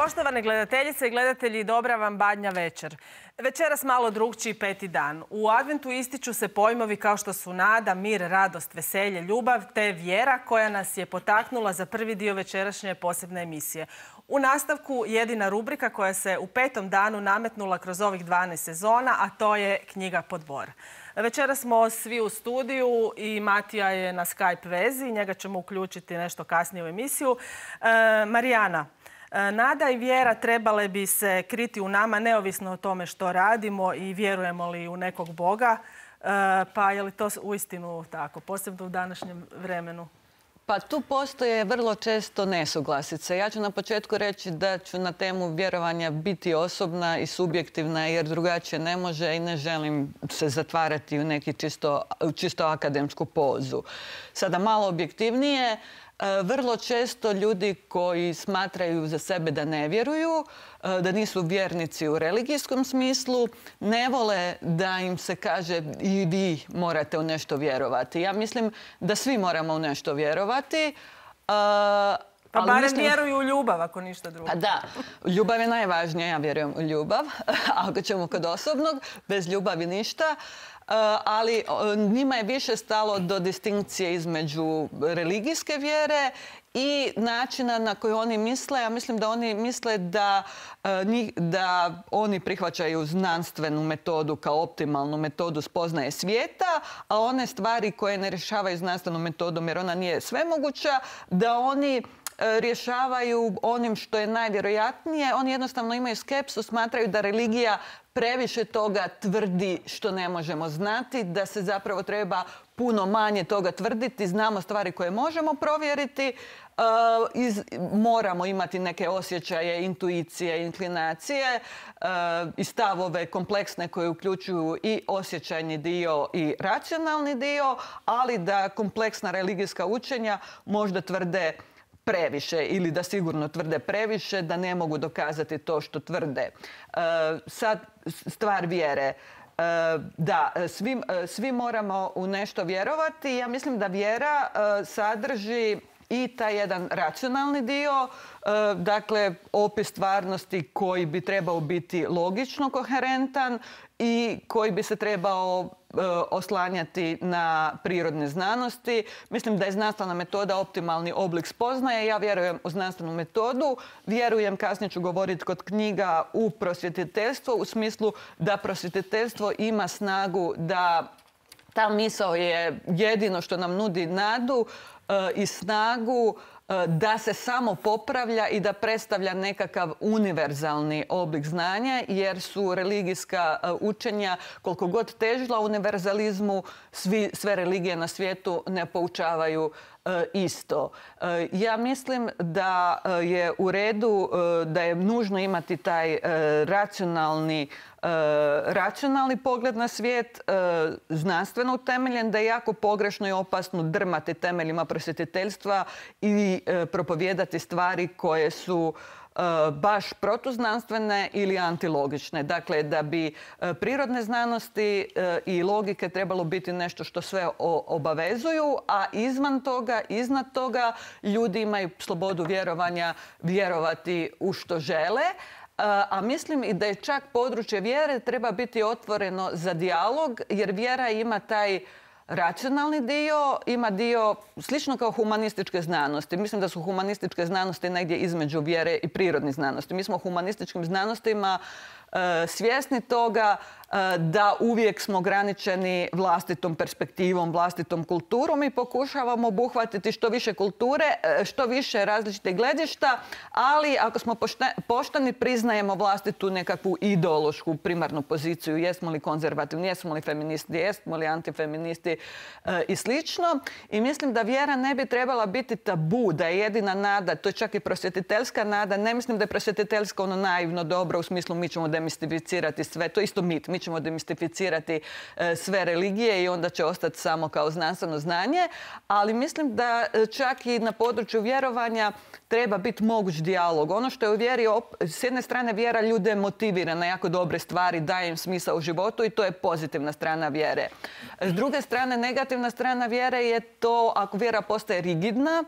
Poštovane gledateljice i gledatelji, dobra vam badnja večer. Večeras malo drugčiji peti dan. U adventu ističu se pojmovi kao što su nada, mir, radost, veselje, ljubav te vjera koja nas je potaknula za prvi dio večerašnje posebne emisije. U nastavku jedina rubrika koja se u petom danu nametnula kroz ovih 12 sezona, a to je knjiga pod bor. Večeras smo svi u studiju i Matija je na Skype vezi. Njega ćemo uključiti nešto kasnije u emisiju. Marijana, nada i vjera trebale bi se kriti u nama neovisno o tome što radimo i vjerujemo li u nekog Boga. Pa je li to uistinu tako, posebno u današnjem vremenu? Pa tu postoje vrlo često nesuglasice. Ja ću na početku reći da ću na temu vjerovanja biti osobna i subjektivna jer drugačije ne može i ne želim se zatvarati u neki čisto akademsku pozu. Sada malo objektivnije. Vrlo često ljudi koji smatraju za sebe da ne vjeruju, da nisu vjernici u religijskom smislu, ne vole da im se kaže i vi morate u nešto vjerovati. Ja mislim da svi moramo u nešto vjerovati. Pa barem vjeruju u ljubav, ako ništa drugo. Pa da, ljubav je najvažnija, ja vjerujem u ljubav. Ako ćemo kod osobnog, bez ljubavi ništa. Ali njima je više stalo do distinkcije između religijske vjere i načina na koji oni misle. Ja mislim da oni misle da oni prihvaćaju znanstvenu metodu kao optimalnu metodu spoznaje svijeta, a one stvari koje ne rješavaju znanstvenom metodom jer ona nije svemoguća, da oni rješavaju onim što je najvjerojatnije. Oni jednostavno imaju skepsu, smatraju da religija previše toga tvrdi što ne možemo znati, da se zapravo treba puno manje toga tvrditi. Znamo stvari koje možemo provjeriti. Moramo imati neke osjećaje, intuicije, inklinacije i stavove kompleksne koje uključuju i osjećajni dio i racionalni dio, ali da kompleksna religijska učenja možda tvrde previše ili da sigurno tvrde previše, da ne mogu dokazati to što tvrde. Sad, stvar vjere. Da, svi moramo u nešto vjerovati. Ja mislim da vjera sadrži i taj jedan racionalni dio, dakle opis stvarnosti koji bi trebao biti logično koherentan i koji bi se trebao oslanjati na prirodne znanosti. Mislim da je znanstvena metoda optimalni oblik spoznaje. Ja vjerujem u znanstvenu metodu. Vjerujem, kasnije ću govoriti kod knjiga, u prosvjetiteljstvo u smislu da prosvjetiteljstvo ima snagu da ta misao je jedino što nam nudi nadu i snagu da se samo popravlja i da predstavlja nekakav univerzalni oblik znanja, jer su religijska učenja, koliko god težila univerzalizmu, sve religije na svijetu ne poučavaju isto. Ja mislim da je u redu, da je nužno imati taj racionalni pogled na svijet, znanstveno utemeljen, da je jako pogrešno i opasno drmati temeljima prosvjetiteljstva i propovijedati stvari koje su baš protuznanstvene ili antilogične. Dakle, da bi prirodne znanosti i logike trebalo biti nešto što sve obavezuju, a izvan toga, iznad toga, ljudi imaju slobodu vjerovanja, vjerovati u što žele. A mislim i da je čak područje vjere treba biti otvoreno za dijalog, jer vjera ima taj racionalni dio, ima dio slično kao humanističke znanosti. Mislim da su humanističke znanosti negdje između vjere i prirodnih znanosti. Mi smo humanističkim znanostima svjesni toga da uvijek smo ograničeni vlastitom perspektivom, vlastitom kulturom i pokušavamo obuhvatiti što više kulture, što više različitih gledišta, ali ako smo pošteni priznajemo vlastitu nekakvu ideološku primarnu poziciju, jesmo li konzervativni, jesmo li feministi, jesmo li antifeministi i slično. I mislim da vjera ne bi trebala biti tabu, da je jedina nada, to je čak i prosvjetiteljska nada. Ne mislim da je prosvjetiteljska ono naivno dobro u smislu mi ćemo demistificirati sve, to je isto mit. Mi ćemo demistificirati sve religije i onda će ostati samo kao znanstveno znanje. Ali mislim da čak i na području vjerovanja treba biti moguć dijalog. Ono što je u vjeri, s jedne strane vjera ljude motivira na jako dobre stvari, daje im smisao u životu i to je pozitivna strana vjere. S druge strane, negativna strana vjere je to ako vjera postaje rigidna,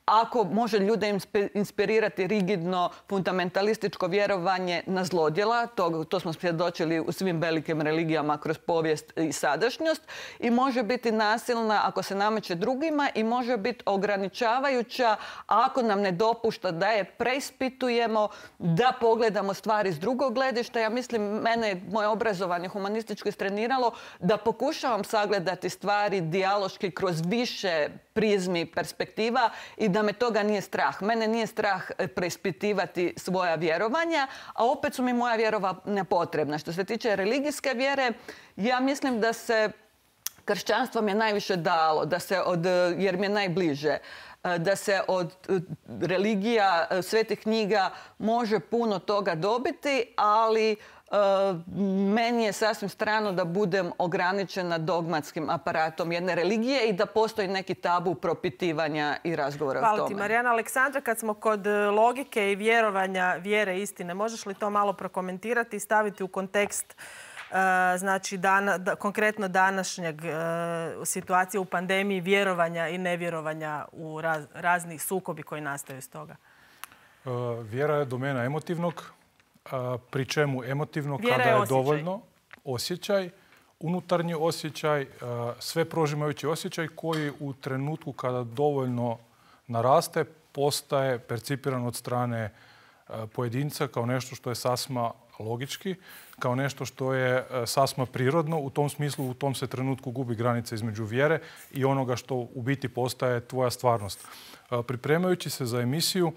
ako može ljude inspirirati rigidno fundamentalističko vjerovanje na zlodjela, to smo svjedočili u svim velikim religijama kroz povijest i sadašnjost, i može biti nasilna ako se nameće drugima i može biti ograničavajuća ako nam ne dopušta da je preispitujemo, da pogledamo stvari s drugog gledišta. Ja mislim, mene je moje obrazovanje humanističko istreniralo da pokušavam sagledati stvari dijaloški kroz više prizmi perspektiva i da me toga nije strah. Mene nije strah preispitivati svoja vjerovanja, a opet su mi moja vjerovanja potrebna. Što se tiče religijske vjere, ja mislim da se kršćanstvo mi je najviše dalo, jer mi je najbliže, da se od religija, svetih knjiga može puno toga dobiti, ali meni je sasvim strano da budem ograničena dogmatskim aparatom jedne religije i da postoji neki tabu propitivanja i razgovora o tome. Hvala ti, Marijana. Aleksandra, kad smo kod logike i vjerovanja, vjere, istine, možeš li to malo prokomentirati i staviti u kontekst znači konkretno današnjeg situacije u pandemiji, vjerovanja i nevjerovanja u razni sukobi koji nastaju iz toga? Vjera je domena emotivnog, pri čemu emotivno kada je dovoljno osjećaj, unutarnji osjećaj, sve prožimajući osjećaj koji u trenutku kada dovoljno naraste postaje percipiran od strane pojedinca kao nešto što je sasma logički, kao nešto što je sasma prirodno. U tom smislu, u tom se trenutku gubi granica između vjere i onoga što u biti postaje tvoja stvarnost. Pripremajući se za emisiju,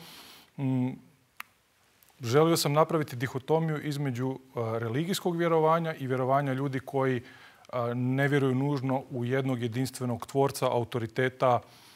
želio sam napraviti dihotomiju između religijskog vjerovanja i vjerovanja ljudi koji ne vjeruju nužno u jednog jedinstvenog tvorca, autoriteta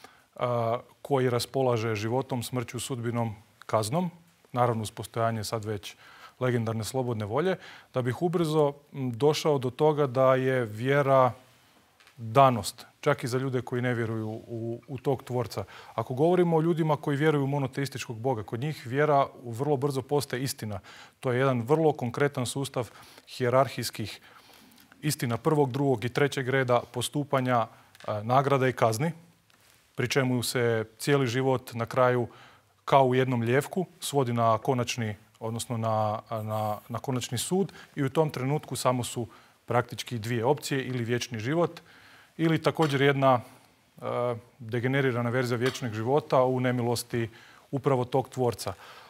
koji raspolaže životom, smrću, sudbinom, kaznom. Naravno, uz postojanje sad već legendarne slobodne volje, da bih ubrzo došao do toga da je vjera danost, čak i za ljude koji ne vjeruju u tog tvorca. Ako govorimo o ljudima koji vjeruju u monoteističkog Boga, kod njih vjera vrlo brzo postaje istina. To je jedan vrlo konkretan sustav hijerarhijskih istina prvog, drugog i trećeg reda, postupanja, nagrada i kazni, pri čemu se cijeli život na kraju kao u jednom lijevku svodi na konačni, odnosno na konačni sud, i u tom trenutku samo su praktički dvije opcije, ili vječni život ili također jedna degenerirana verzija vječnog života u nemilosti upravo tog tvorca.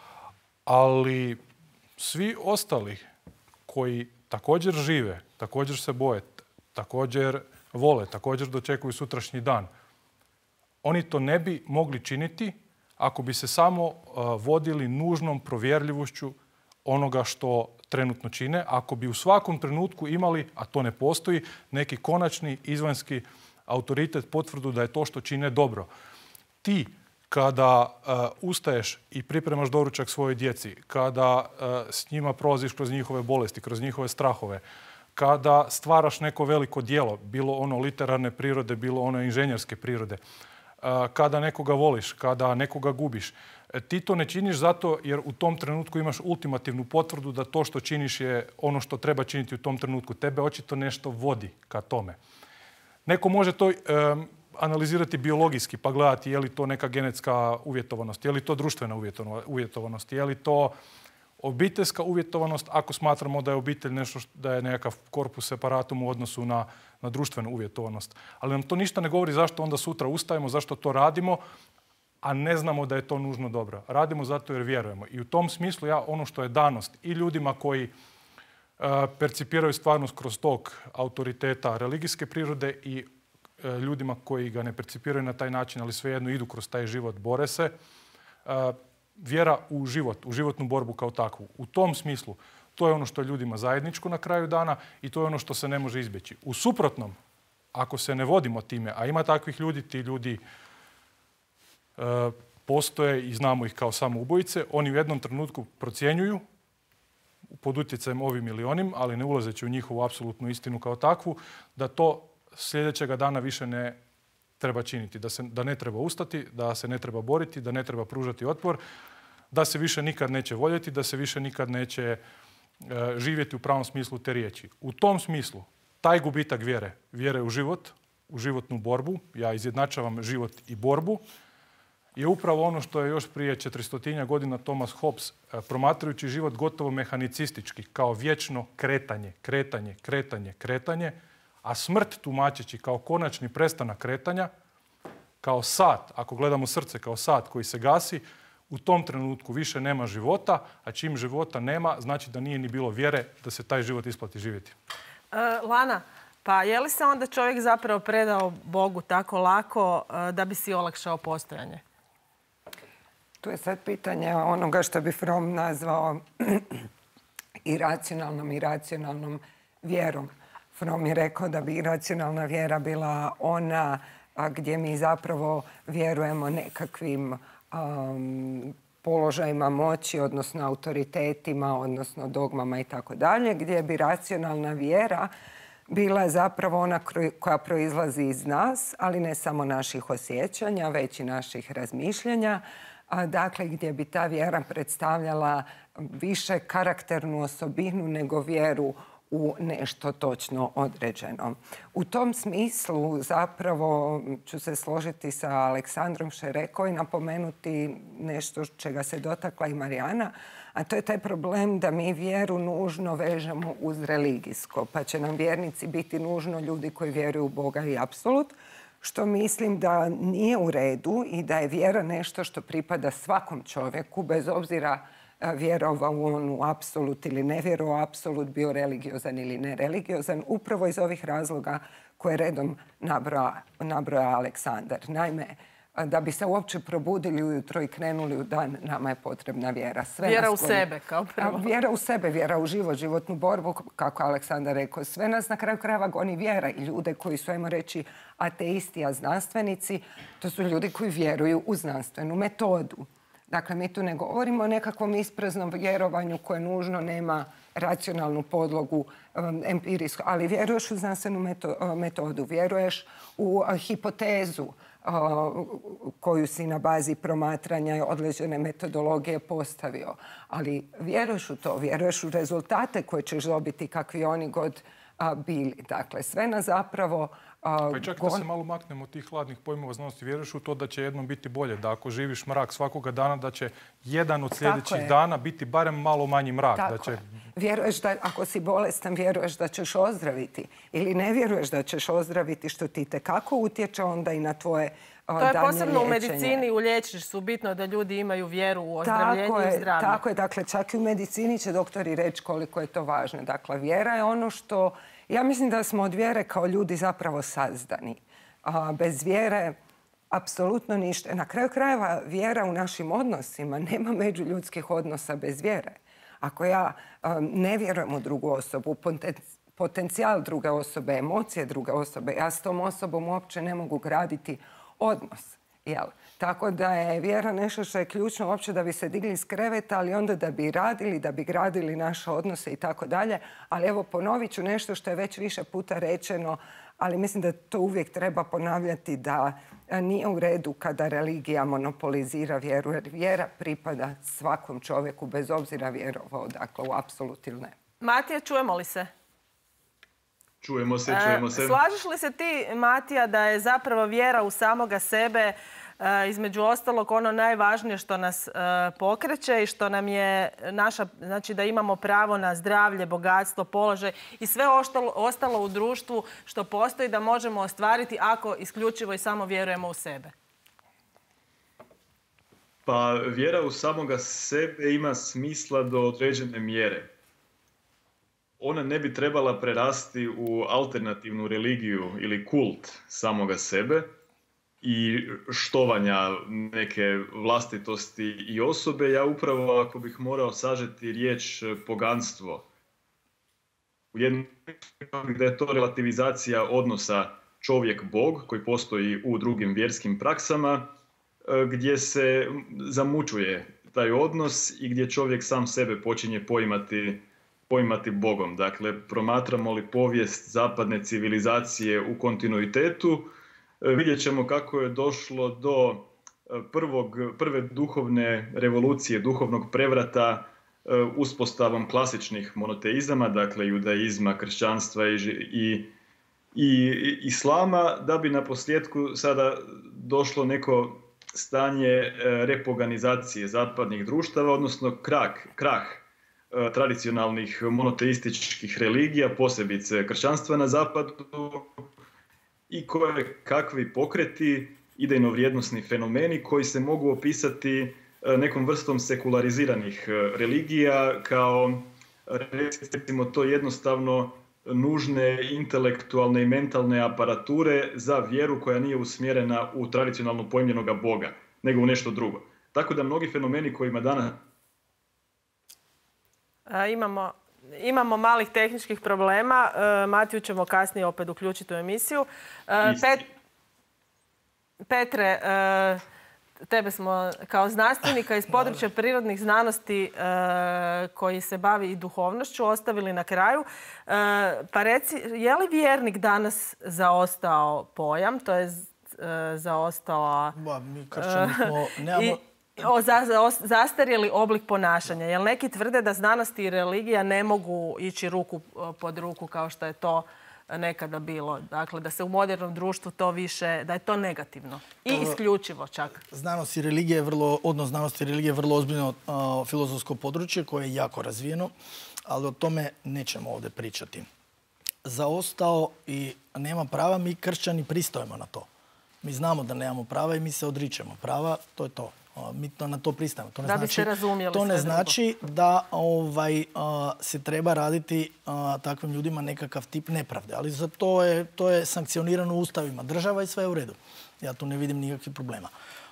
Ali svi ostali koji također žive, također se boje, također vole, također dočekuju sutrašnji dan, oni to ne bi mogli činiti ako bi se samo vodili nužnom provjerljivošću onoga što trenutno čine, ako bi u svakom trenutku imali, a to ne postoji, neki konačni izvanjski autoritet, potvrdu da je to što čine dobro. Ti kada ustaješ i pripremaš doručak svojoj djeci, kada s njima prolaziš kroz njihove bolesti, kroz njihove strahove, kada stvaraš neko veliko djelo, bilo ono literarne prirode, bilo ono inženjerske prirode, kada nekoga voliš, kada nekoga gubiš, ti to ne činiš zato jer u tom trenutku imaš ultimativnu potvrdu da to što činiš je ono što treba činiti u tom trenutku. Tebe očito nešto vodi ka tome. Neko može to analizirati biologijski pa gledati je li to neka genetska uvjetovanost, je li to društvena uvjetovanost, je li to obiteljska uvjetovanost ako smatramo da je obitelj nešto, da je nekakav korpus separatum u odnosu na društvenu uvjetovanost. Ali nam to ništa ne govori zašto onda sutra ustajemo, zašto to radimo, a ne znamo da je to nužno dobro. Radimo zato jer vjerujemo. I u tom smislu ono što je danost i ljudima koji percipiraju stvarnost kroz tog autoriteta religijske prirode i ljudima koji ga ne percipiraju na taj način, ali svejedno idu kroz taj život, bore se, vjera u život, u životnu borbu kao takvu. U tom smislu to je ono što je ljudima zajedničko na kraju dana i to je ono što se ne može izbjeći. U suprotnom, ako se ne vodimo time, a ima takvih ljudi, ti ljudi postoje i znamo ih kao samoubojice, oni u jednom trenutku procjenjuju pod utjecajem ovim ili onim, ali ne ulazeći u njihovu apsolutnu istinu kao takvu, da to sljedećega dana više ne treba činiti, da ne treba ustati, da se ne treba boriti, da ne treba pružati otpor, da se više nikad neće voljeti, da se više nikad neće živjeti u pravom smislu te riječi. U tom smislu, taj gubitak vjere u život, u životnu borbu, ja izjednačavam život i borbu, je upravo ono što je još prije 400 godina Thomas Hobbes, promatrajući život gotovo mehanicistički, kao vječno kretanje, kretanje, kretanje, kretanje, a smrt tumačeći kao konačni prestanak kretanja, kao sat, ako gledamo srce kao sat koji se gasi, u tom trenutku više nema života, a čim života nema, znači da nije ni bilo vjere da se taj život isplati živjeti. Lana, pa je li se onda čovjek zapravo predao Bogu tako lako da bi si olakšao postojanje? Tu je sad pitanje onoga što bi Fromm nazvao iracionalnom vjerom. Fromm je rekao da bi iracionalna vjera bila ona gdje mi zapravo vjerujemo nekakvim položajima moći, odnosno autoritetima, odnosno dogmama i tako dalje, gdje bi racionalna vjera bila zapravo ona koja proizlazi iz nas, ali ne samo naših osjećanja, već i naših razmišljanja. Dakle, gdje bi ta vjera predstavljala više karakternu osobinu nego vjeru u nešto točno određeno. U tom smislu zapravo ću se složiti sa Aleksandrom što je rekao i napomenuti nešto čega se dotakla i Marijana, a to je taj problem da mi vjeru nužno vežemo uz religijsko, pa će nam vjernici biti nužno ljudi koji vjeruju u Boga i apsolut, što mislim da nije u redu i da je vjera nešto što pripada svakom čovjeku, bez obzira vjerovao on u apsolut ili ne vjerovao u apsolut, bio religiozan ili nereligiozan, upravo iz ovih razloga koje redom nabroja Aleksandar. Naime, da bi se uopće probudili ujutro i krenuli u dan, nama je potrebna vjera. Vjera u sebe, kao prvo. Vjera u sebe, vjera u život, životnu borbu, kako Aleksandar rekao. Sve nas na kraju krajeva goni vjera i ljude koji su, ajmo reći, ateisti, a znanstvenici, to su ljudi koji vjeruju u znanstvenu metodu. Dakle, mi tu ne govorimo o nekakvom ispraznom vjerovanju koje nužno nema racionalnu podlogu empirijsku, ali vjeruješ u znanstvenu metodu, vjeruješ u hipotezu koju si na bazi promatranja i određene metodologije postavio. Ali vjeruješ u to, vjeruješ u rezultate koje ćeš dobiti kakvi oni god bili. Dakle, sve nas zapravo... Pa i čak da se malo maknemo od tih hladnih pojmova znanosti, vjeruješ u to da će jednom biti bolje, da ako živiš mrak svakoga dana, da će jedan od sljedećih dana biti barem malo manji mrak. Vjeruješ da ako si bolestan, vjeruješ da ćeš ozdraviti ili ne vjeruješ da ćeš ozdraviti, što ti tekako utječe onda i na tvoje to je posebno u medicini, u liječništvu bitno da ljudi imaju vjeru u ozdravljenje i zdravlje. Tako je, dakle čak i u medicini će doktori reći koliko je to važno. Dakle, vjera je ono što... Ja mislim da smo od vjere kao ljudi zapravo sazdani. Bez vjere apsolutno ništa. Na kraju krajeva vjera u našim odnosima, nema međuljudskih odnosa bez vjere. Ako ja ne vjerujem u drugu osobu, potencijal druge osobe, emocije druge osobe, ja s tom osobom uopće ne mogu graditi odnos. Tako da je vjera nešto što je ključno uopće da bi se digli iz kreveta, ali onda da bi radili, da bi gradili naše odnose i tako dalje. Ali evo, ponovit ću nešto što je već više puta rečeno, ali mislim da to uvijek treba ponavljati, da nije u redu kada religija monopolizira vjeru, jer vjera pripada svakom čovjeku, bez obzira vjerovao, dakle, u apsolut ili ne. Matija, čujemo li se? Čujemo se, čujemo se. Slažeš li se ti, Matija, da je zapravo vjera u samoga sebe između ostalog ono najvažnije što nas pokreće i što nam je naša, znači da imamo pravo na zdravlje, bogatstvo, položaj i sve ostalo u društvu što postoji da možemo ostvariti ako isključivo i samo vjerujemo u sebe? Pa vjera u samoga sebe ima smisla do određene mjere. Ona ne bi trebala prerasti u alternativnu religiju ili kult samoga sebe i štovanja neke vlastitosti i osobe. Ja upravo, ako bih morao sažeti riječ poganstvo, u jednom da je to relativizacija odnosa čovjek-bog koji postoji u drugim vjerskim praksama, gdje se zamučuje taj odnos i gdje čovjek sam sebe počinje poimati Bogom. Dakle, promatramo li povijest zapadne civilizacije u kontinuitetu, vidjet ćemo kako je došlo do prve duhovne revolucije, duhovnog prevrata uspostavom klasičnih monoteizama, dakle judaizma, kršćanstva i islama, da bi na posljedku sada došlo neko stanje repoganizacije zapadnih društava, odnosno krah tradicionalnih monoteističkih religija, posebice kršćanstva na zapadu, i kakvi pokreti, idejno-vrijednosni fenomeni koji se mogu opisati nekom vrstom sekulariziranih religija kao, recimo to, jednostavno nužne intelektualne i mentalne aparature za vjeru koja nije usmjerena u tradicionalno pojmljenoga Boga, nego u nešto drugo. Tako da mnogi fenomeni kojima danas... Imamo malih tehničkih problema. Matiju ćemo kasnije opet uključiti u emisiju. Petre, tebe smo kao znanstvenika iz područja prirodnih znanosti koji se bavi i duhovnošću ostavili na kraju. Pa reci, je li vjernik danas zaostao pojam, to je zaostao... Mi kršćani smo... zastarjeli oblik ponašanja. Jer neki tvrde da znanost i religija ne mogu ići ruku pod ruku kao što je to nekada bilo. Dakle, da se u modernom društvu to više, da je to negativno. I isključivo čak. Znanost i religija je vrlo ozbiljno filozofsko područje koje je jako razvijeno, ali o tome nećemo ovdje pričati. Zaostao i nema prava, mi kršćani pristojimo na to. Mi znamo da nemamo prava i mi se odričemo prava, to je to. Mi na to pristajemo. To ne znači da se treba raditi takvim ljudima nekakav tip nepravde. Ali za to je sankcionirano u ustavima država i sve je u redu. Ja tu ne vidim nikakvih problema.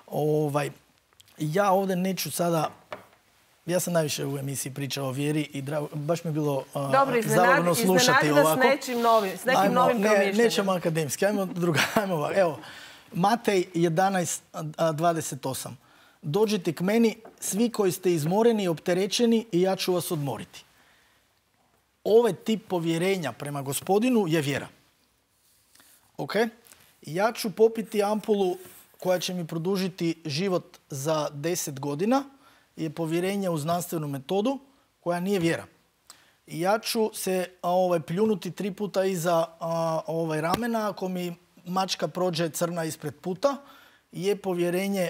Ja ovdje neću sada... Ja sam najviše u emisiji pričao o vjeri i baš mi je bilo zabavno slušati ovako. Dobro, iznenadi s nekim novim promišljanjem. Nećemo akademski, ajmo ovako. Evo, Matej 11:28. Dođite k meni, svi koji ste izmoreni i opterećeni, i ja ću vas odmoriti. Ovaj tip povjerenja prema Gospodinu je vjera. Ok? Ja ću popiti ampulu koja će mi produžiti život za 10 godina, je povjerenje u znanstvenu metodu koja nije vjera. I ja ću se pljunuti 3 puta iza ramena ako mi mačka prođe crna ispred puta, je povjerenje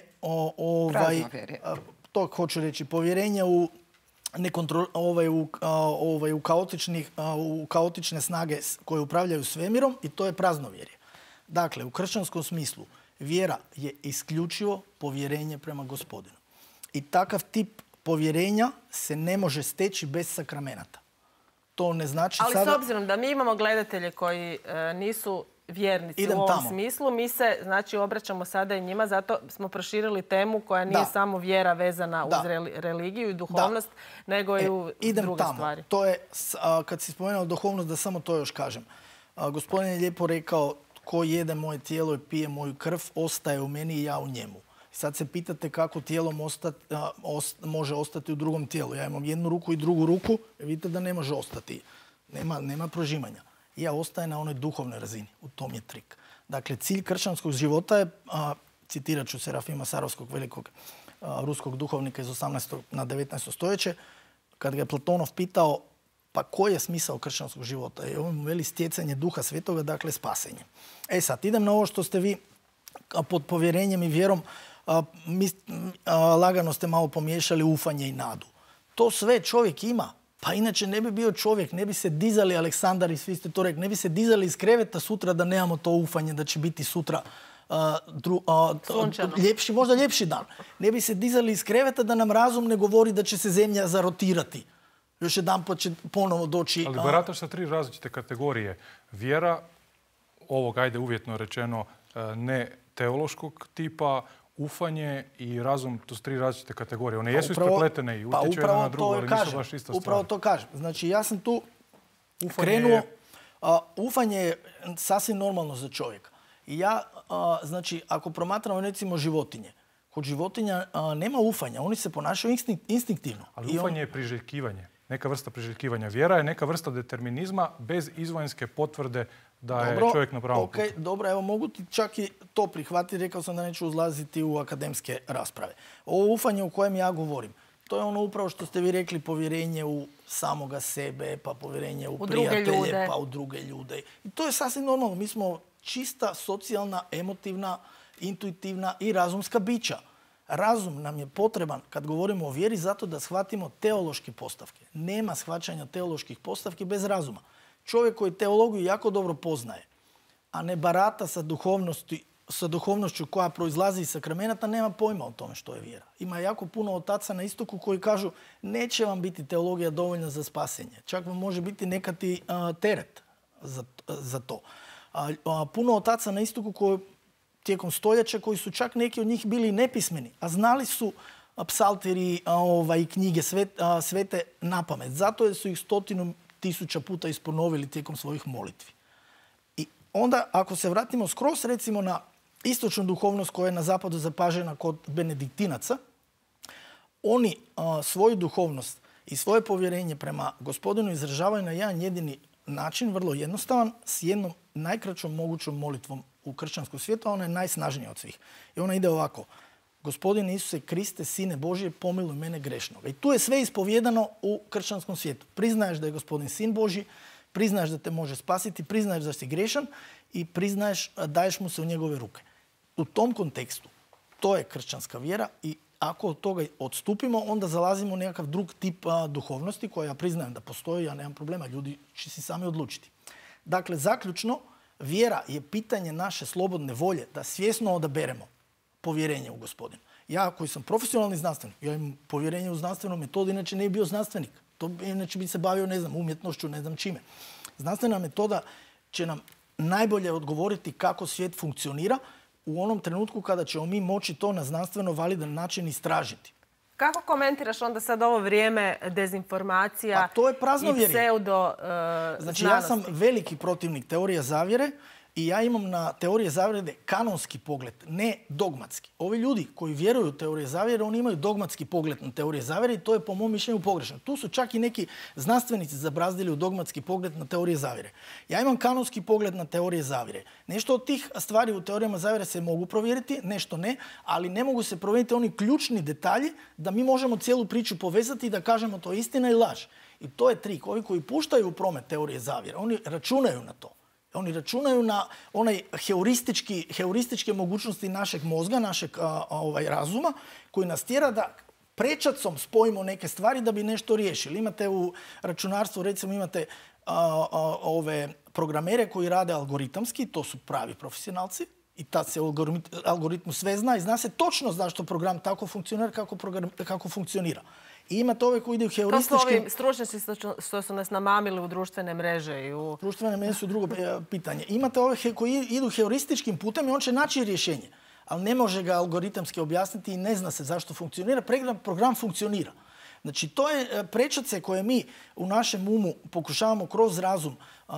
to hoću reći, povjerenje u kaotične snage koje upravljaju svemirom, i to je praznovjerje. Dakle, u kršćanskom smislu vjera je isključivo povjerenje prema Gospodinu. I takav tip povjerenja se ne može steći bez sakramenata. To ne znači ali s obzirom da mi imamo gledatelje koji nisu vjernici u ovom smislu, mi se obraćamo sada i njima, zato smo proširili temu koja nije samo vjera vezana uz religiju i duhovnost, nego i u druge stvari. To je, kad si spomenuo duhovnost, da samo to još kažem. Gospodin je lijepo rekao, ko jede moje tijelo i pije moju krv, ostaje u meni i ja u njemu. Sad se pitate kako tijelo može ostati u drugom tijelu. Ja imam jednu ruku i drugu ruku, vidite da ne može ostati. Nema prožimanja. Ja ostaje na onoj duhovnoj razini. U tom je trik. Dakle, cilj kršćanskog života je, citirat ću Serafima Sarovskog, velikog ruskog duhovnika iz 18. na 19. stoljeće, kad ga je Platonov pitao pa koji je smisao kršćanskog života? I on veli stjecanje duha svetoga, dakle spasenje. Sad, idem na ovo što ste vi pod povjerenjem i vjerom, lagano ste malo pomiješali ufanje i nadu. To sve čovjek ima. Pa inače ne bi bio čovjek, ne bi se dizali, Aleksandar i svi ste to rekli, ne bi se dizali iz kreveta sutra da nemamo to ufanje da će biti sutra možda ljepši dan. Ne bi se dizali iz kreveta da nam razum ne govori da će se zemlja zarotirati. Još jedan pot će ponovo doći... Ali barataš sa 3 različite kategorije. Vjera, ovog, ajde uvjetno rečeno, ne teološkog tipa, ufanje i razum, to su 3 različite kategorije. One jesu isprepletene i utječu jedna na drugu, ali nisu baš ista stvar. Upravo to kažem. Znači, ja sam tu krenuo... Ufanje je sasvim normalno za čovjeka. I ja, znači, ako promatramo recimo životinje, kod životinja nema ufanja, oni se ponašaju instinktivno. Ali ufanje je priželjkivanje. Neka vrsta priželjkivanja. Vjera je neka vrsta determinizma bez izvanjske potvrde da je čovjek na pravom putu. Dobro, evo mogu ti čak i to prihvatiti. Rekao sam da neću uzlaziti u akademske rasprave. Ovo ufanje o kojem ja govorim, to je ono upravo što ste vi rekli, povjerenje u samoga sebe, pa povjerenje u prijatelje, pa u druge ljude. I to je sasvim normalno. Mi smo čista, socijalna, emotivna intuitivna i razumska bića. Razum nam je potreban kad govorimo o vjeri zato da shvatimo teološke postavke. Nema shvaćanja teoloških postavki bez razuma. Čovjek koji teologiju jako dobro poznaje, a ne barata sa duhovnošću koja proizlazi iz sakramenata, nema pojma o tome što je vjera. Ima jako puno otaca na istoku koji kažu neće vam biti teologija dovoljna za spasenje. Čak vam može biti nekati teret za to. Puno otaca na istoku koji tijekom stoljeća koji su čak neki od njih bili nepismeni, a znali su psalteri i knjige svete napamet. Zato su ih 100.000 puta isponovili tijekom svojih molitvi. I onda, ako se vratimo skroz, recimo, na istočnu duhovnost koja je na zapadu zapažena kod benediktinaca, oni svoju duhovnost i svoje povjerenje prema Gospodinu izražavaju na jedan jedini način, vrlo jednostavan, s jednom najkraćom mogućom molitvom u kršćanskom svijetu, a ona je najsnažnija od svih. I ona ide ovako: Gospodine Isuse Kriste, Sine Božije, pomiluj mene grešnoga. I tu je sve ispovjedano u kršćanskom svijetu. Priznaješ da je Gospodin Sin Božji, priznaješ da te može spasiti, priznaješ da si grešan i priznaješ, daješ mu se u njegove ruke. U tom kontekstu to je kršćanska vjera i ako od toga odstupimo, onda zalazimo u nekakav drug tip duhovnosti koja ja priznajem da postoji, ja nemam problema, ljudi će si sami odlučiti. Dakle, zaključno, vjera je pitanje naše slobodne volje da svjesno odaberemo povjerenje u Gospodina. Ja koji sam profesionalni znanstvenik, ja imam povjerenje u znanstvenu metodu, inače ne bi bio znanstvenik. To inače bi se bavio, ne znam, umjetnošću, ne znam čime. Znanstvena metoda će nam najbolje odgovoriti kako svijet funkcionira u onom trenutku kada ćemo mi moći to na znanstveno validan način istražiti. Kako komentiraš onda sad ovo vrijeme dezinformacija to je praznovjerje. I pseudo Znači, ja sam veliki protivnik teorije zavjere i ja imam na teorije zavjere kanonski pogled, ne dogmatski. Ovi ljudi koji vjeruju u teorije zavjere, oni imaju dogmatski pogled na teorije zavjere i to je po mom mišljenju pogrešno. Tu su čak i neki znanstvenici zabrazdili u dogmatski pogled na teorije zavjere. Ja imam kanonski pogled na teorije zavjere. Nešto od tih stvari u teorijama zavjere se mogu provjeriti, nešto ne, ali ne mogu se provjeriti oni ključni detalji da mi možemo cijelu priču povezati i da kažemo to je istina i laž. I to je trik. Ovi koji puštaju u promet teorije zavjere, oni računaju na to. Oni računaju na onaj heurističke mogućnosti našeg mozga, našeg razuma, koji nas tjera da prečacom spojimo neke stvari da bi nešto riješili. Imate u računarstvu, recimo imate ove programere koji rade algoritamski, to su pravi profesionalci, i tad se u algoritmu sve zna i zna se točno zašto program tako funkcionira kako funkcionira. I imate ove koji idu heuristički... To su ovi stručnjaci što su nas namamili u društvene mreže. Društvene mreže su drugo pitanje. Imate ove koji idu heurističkim putem i on će naći rješenje. Ali ne može ga algoritamski objasniti i ne zna se zašto funkcionira. Program funkcionira. Znači, to je prečace koje mi u našem umu pokušavamo kroz razum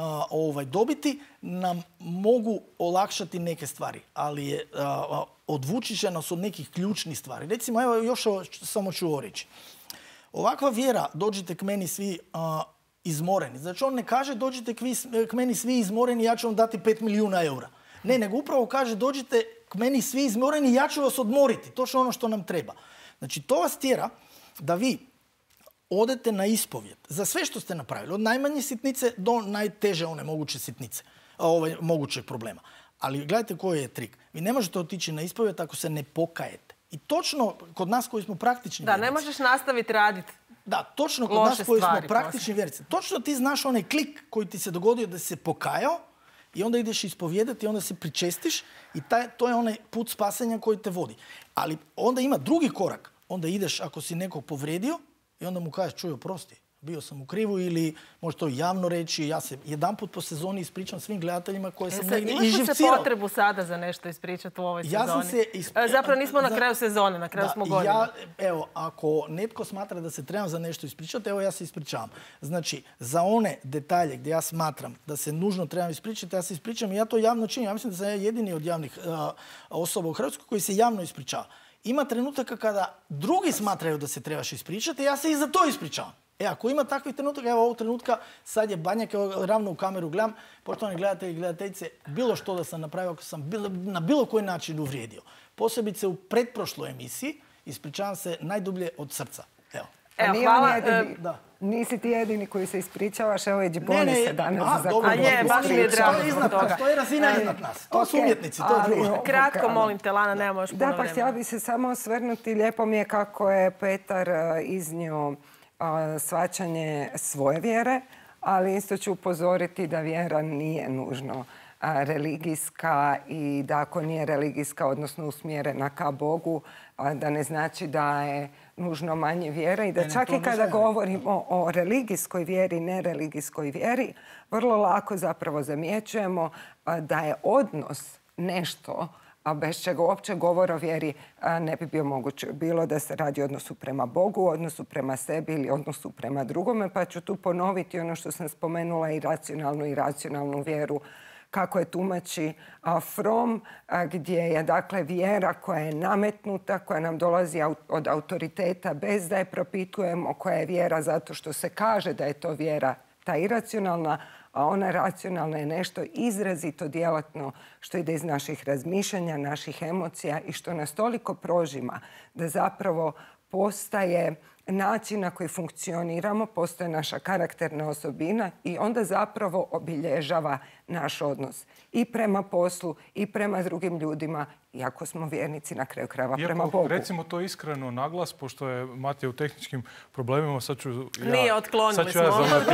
dobiti, nam mogu olakšati neke stvari, ali je odvući će nas od nekih ključnih stvari. Recimo, evo još samo ću ovo reći. Ovakva vjera, dođite k meni svi izmoreni. Znači, on ne kaže dođite k meni svi izmoreni, ja ću vam dati 5 milijuna eura. Ne, nego upravo kaže dođite k meni svi izmoreni, ja ću vas odmoriti. To je ono što nam treba. Znači, to vas tjera da vi odete na ispovjed za sve što ste napravili. Od najmanje sitnice do najteže one moguće sitnice, mogućeg problema. Ali gledajte koji je trik. Vi ne možete otići na ispovjed ako se ne pokajete. I točno kod nas koji smo praktični vjernici. Da, ne možeš nastaviti raditi. Da, točno kod nas koji smo praktični vjernici. Točno ti znaš onaj klik koji ti se dogodio da si se pokajao i onda ideš ispovjedati i onda se pričestiš i to je onaj put spasenja koji te vodi. Ali onda ima drugi korak. Onda ideš ako si nekog povrijedio i onda mu kažeš čuj, oprosti, bio sam u krivu ili može to javno reći. Ja se jedanput po sezoni ispričam svim gledateljima koje sam negdje izživcirao. Imaš se potrebu sada za nešto ispričati u ovoj sezoni? Zapravo nismo na kraju sezone, na kraju smo godine. Evo, ako netko smatra da se trebam za nešto ispričati, evo ja se ispričavam. Znači, za one detalje gdje ja smatram da se nužno trebam ispričati, ja se ispričam i ja to javno činim. Ja mislim da sam ja jedini od javnih osoba u Hrvatskoj koji se javno ispričava. Ima trenutaka kada drugi smatraju da se trebaš ispričati, ja se i za to ispričavam. Ako ima takvih trenutaka, evo ovog trenutka, sad je Banjak, ravno u kameru gledam, poštovani gledatelji i gledateljice, bilo što da sam napravio, ako sam na bilo koji način uvrijedio. Posebice u pretprošloj emisiji, ispričavam se najdublje od srca. Evo. Evo, hvala. Nisi ti jedini koji se ispričavaš, evo i Džiboni se danas za A je, baš mi je drago zbog toga. To je razina iznad nas. To su umjetnici, to je drugo. Kratko, molim te, Lana, nema još puno vremena. Da, pa htjela bi se samo osvrnuti. Lijepo mi je kako je Petar iznio shvaćanje svoje vjere, ali isto ću upozoriti da vjera nije nužno religijska i da ako nije religijska, odnosno usmjerena ka Bogu, da ne znači da je nužno manje vjere i da čak i kada govorimo o religijskoj vjeri, nereligijskoj vjeri, vrlo lako zapravo zamjećujemo da je odnos nešto bez čega uopće govor o vjeri ne bi bio moguće. Bilo da se radi o odnosu prema Bogu, odnosu prema sebi ili odnosu prema drugome, pa ću tu ponoviti ono što sam spomenula i racionalnu vjeru kako je tumači Fromm, gdje je dakle vjera koja je nametnuta, koja nam dolazi od autoriteta bez da je propitujemo, koja je vjera zato što se kaže da je to vjera ta iracionalna, a ona racionalna je nešto izrazito djelatno što ide iz naših razmišljanja, naših emocija i što nas toliko prožima da zapravo postaje način na koji funkcioniramo, postoje naša karakterna osobina i onda zapravo obilježava naš odnos i prema poslu i prema drugim ljudima, iako smo vjernici na kraju krajeva prema Bogu. Recimo to iskreno naglas, pošto je Matija u tehničkim problemima, sad ću ja... Nije, otklonili smo.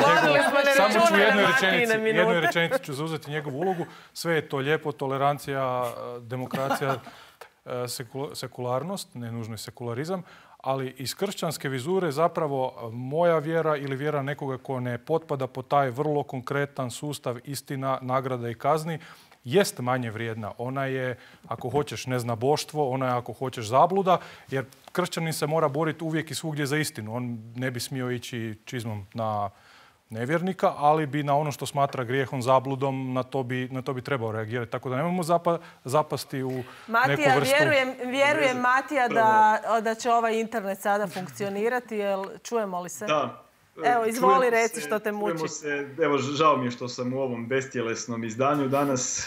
Samo ću jednoj rečenici ću zauzeti njegovu ulogu. Sve je to lijepo, tolerancija, demokracija, sekularnost, ne nužno i sekularizam, ali iz kršćanske vizure zapravo moja vjera ili vjera nekoga ko ne potpada po taj vrlo konkretan sustav istina, nagrada i kazni jest manje vrijedna. Ona je, ako hoćeš, neznaboštvo, ona je, ako hoćeš, zabluda, jer kršćanin se mora boriti uvijek i svugdje za istinu. On ne bi smio ići čizmom na nevjernika, ali bi na ono što smatra grijehom, zabludom, na to bi trebao reagirati. Tako da nemojmo zapasti u neku vrstu... Vjerujem, Matija, da će ovaj internet sada funkcionirati. Čujemo li se? Da. Evo, izvoli reci što te muči. Evo, žao mi je što sam u ovom bestjelesnom izdanju danas,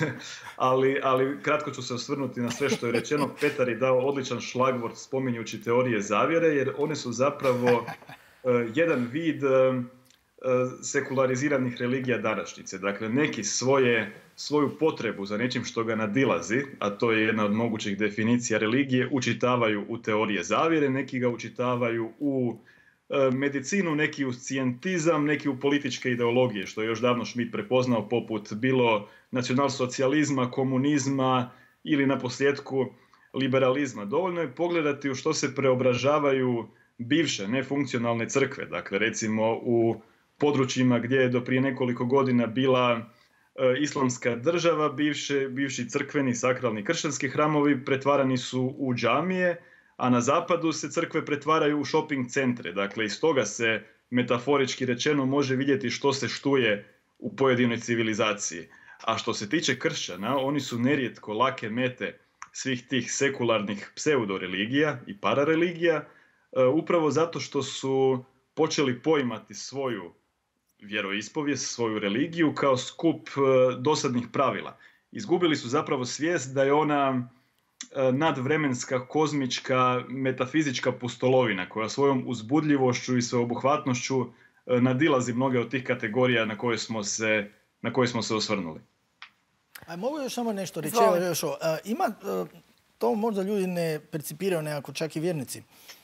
ali kratko ću se osvrnuti na sve što je rečeno. Petar je dao odličan šlagvort spominjući teorije zavjere, jer one su zapravo jedan vid sekulariziranih religija današnjice. Dakle, neki svoju potrebu za nečim što ga nadilazi, a to je jedna od mogućih definicija religije, učitavaju u teorije zavjere, neki ga učitavaju u medicinu, neki u scijentizam, neki u političke ideologije, što je još davno Schmidt prepoznao, poput bilo nacionalsocijalizma, komunizma ili na posljedku liberalizma. Dovoljno je pogledati u što se preobražavaju bivše nefunkcionalne crkve. Dakle, recimo u područjima gdje je do prije nekoliko godina bila islamska država, bivši crkveni, sakralni kršćanski hramovi pretvarani su u džamije, a na zapadu se crkve pretvaraju u shopping centre. Dakle, iz toga se metaforički rečeno može vidjeti što se štuje u pojedinoj civilizaciji. A što se tiče kršćana, oni su nerijetko lake mete svih tih sekularnih pseudoreligija i parareligija, upravo zato što su počeli poimati svoju vjeroispovijest, svoju religiju kao skup dosadnih pravila. Izgubili su zapravo svijest da je ona nadvremenska, kozmička, metafizička pustolovina koja svojom uzbudljivošću i sveobuhvatnošću nadilazi mnoge od tih kategorija na koje smo se osvrnuli. A mogu još samo nešto reći? Ima, to možda ljudi ne percipiraju nekako, čak i vjernici.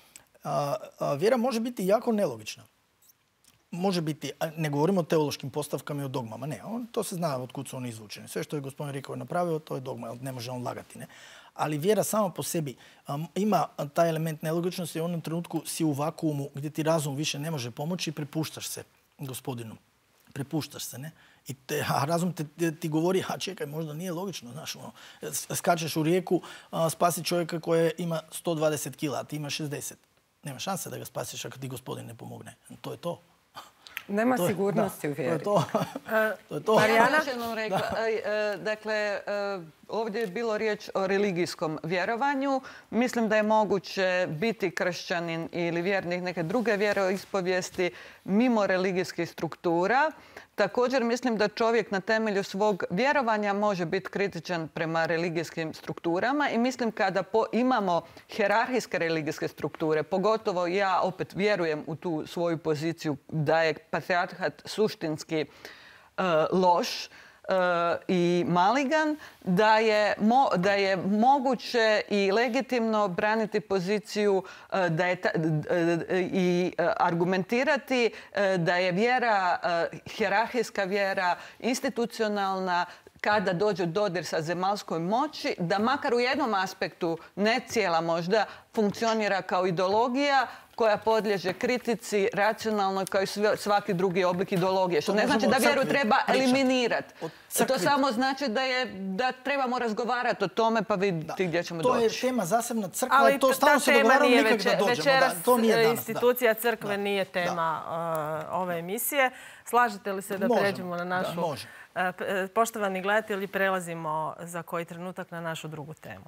Vjera može biti jako nelogična. Može biti, ne govorimo o teološkim postavkama i o dogmama, ne. To se zna od kud su oni izvučeni. Sve što je gospodin Rikovo napravio, to je dogma, ne može on lagati. Ne? Ali vjera sama po sebi ima taj element nelogičnosti i u onom trenutku si u vakuumu gdje ti razum više ne može pomoći i prepuštaš se gospodinu. Prepuštaš se, ne? A razum ti govori, a čekaj, možda nije logično, znaš, skačeš u rijeku, spasi čovjeka koji ima 120 kila, a ti imaš 60. Nema šanse da ga spasiš ako ti gospodin ne pomogne. To je to. Nema sigurnosti u vjeri. To je to. Marijana? Dakle, ovdje je bilo riječ o religijskom vjerovanju. Mislim da je moguće biti kršćanin ili vjernik neke druge vjeroispovijesti mimo religijskih struktura. Također mislim da čovjek na temelju svog vjerovanja može biti kritičan prema religijskim strukturama i mislim kada imamo hijerarhijske religijske strukture, pogotovo ja opet vjerujem u tu svoju poziciju da je patrijarhat suštinski loš i maligan, da je moguće i legitimno braniti poziciju i argumentirati da je vjera, hijerarhijska vjera, institucionalna, kada dođe dodir sa zemaljskoj moći, da makar u jednom aspektu, ne cijela možda, funkcionira kao ideologija koja podliježe kritici racionalno kao i svaki drugi oblik ideologije. Što ne znači da vjeru treba eliminirati. To samo znači da trebamo razgovarati o tome pa vidjeti gdje ćemo doći. To je tema zasebna crkva, ali to stalno se dogovaramo nikak da dođemo. Večeras to nije danas. Institucija crkve nije tema ove emisije. Slažete li se da pređemo na našu... Može. Poštovani gledatelji, prelazimo za koji trenutak na našu drugu temu.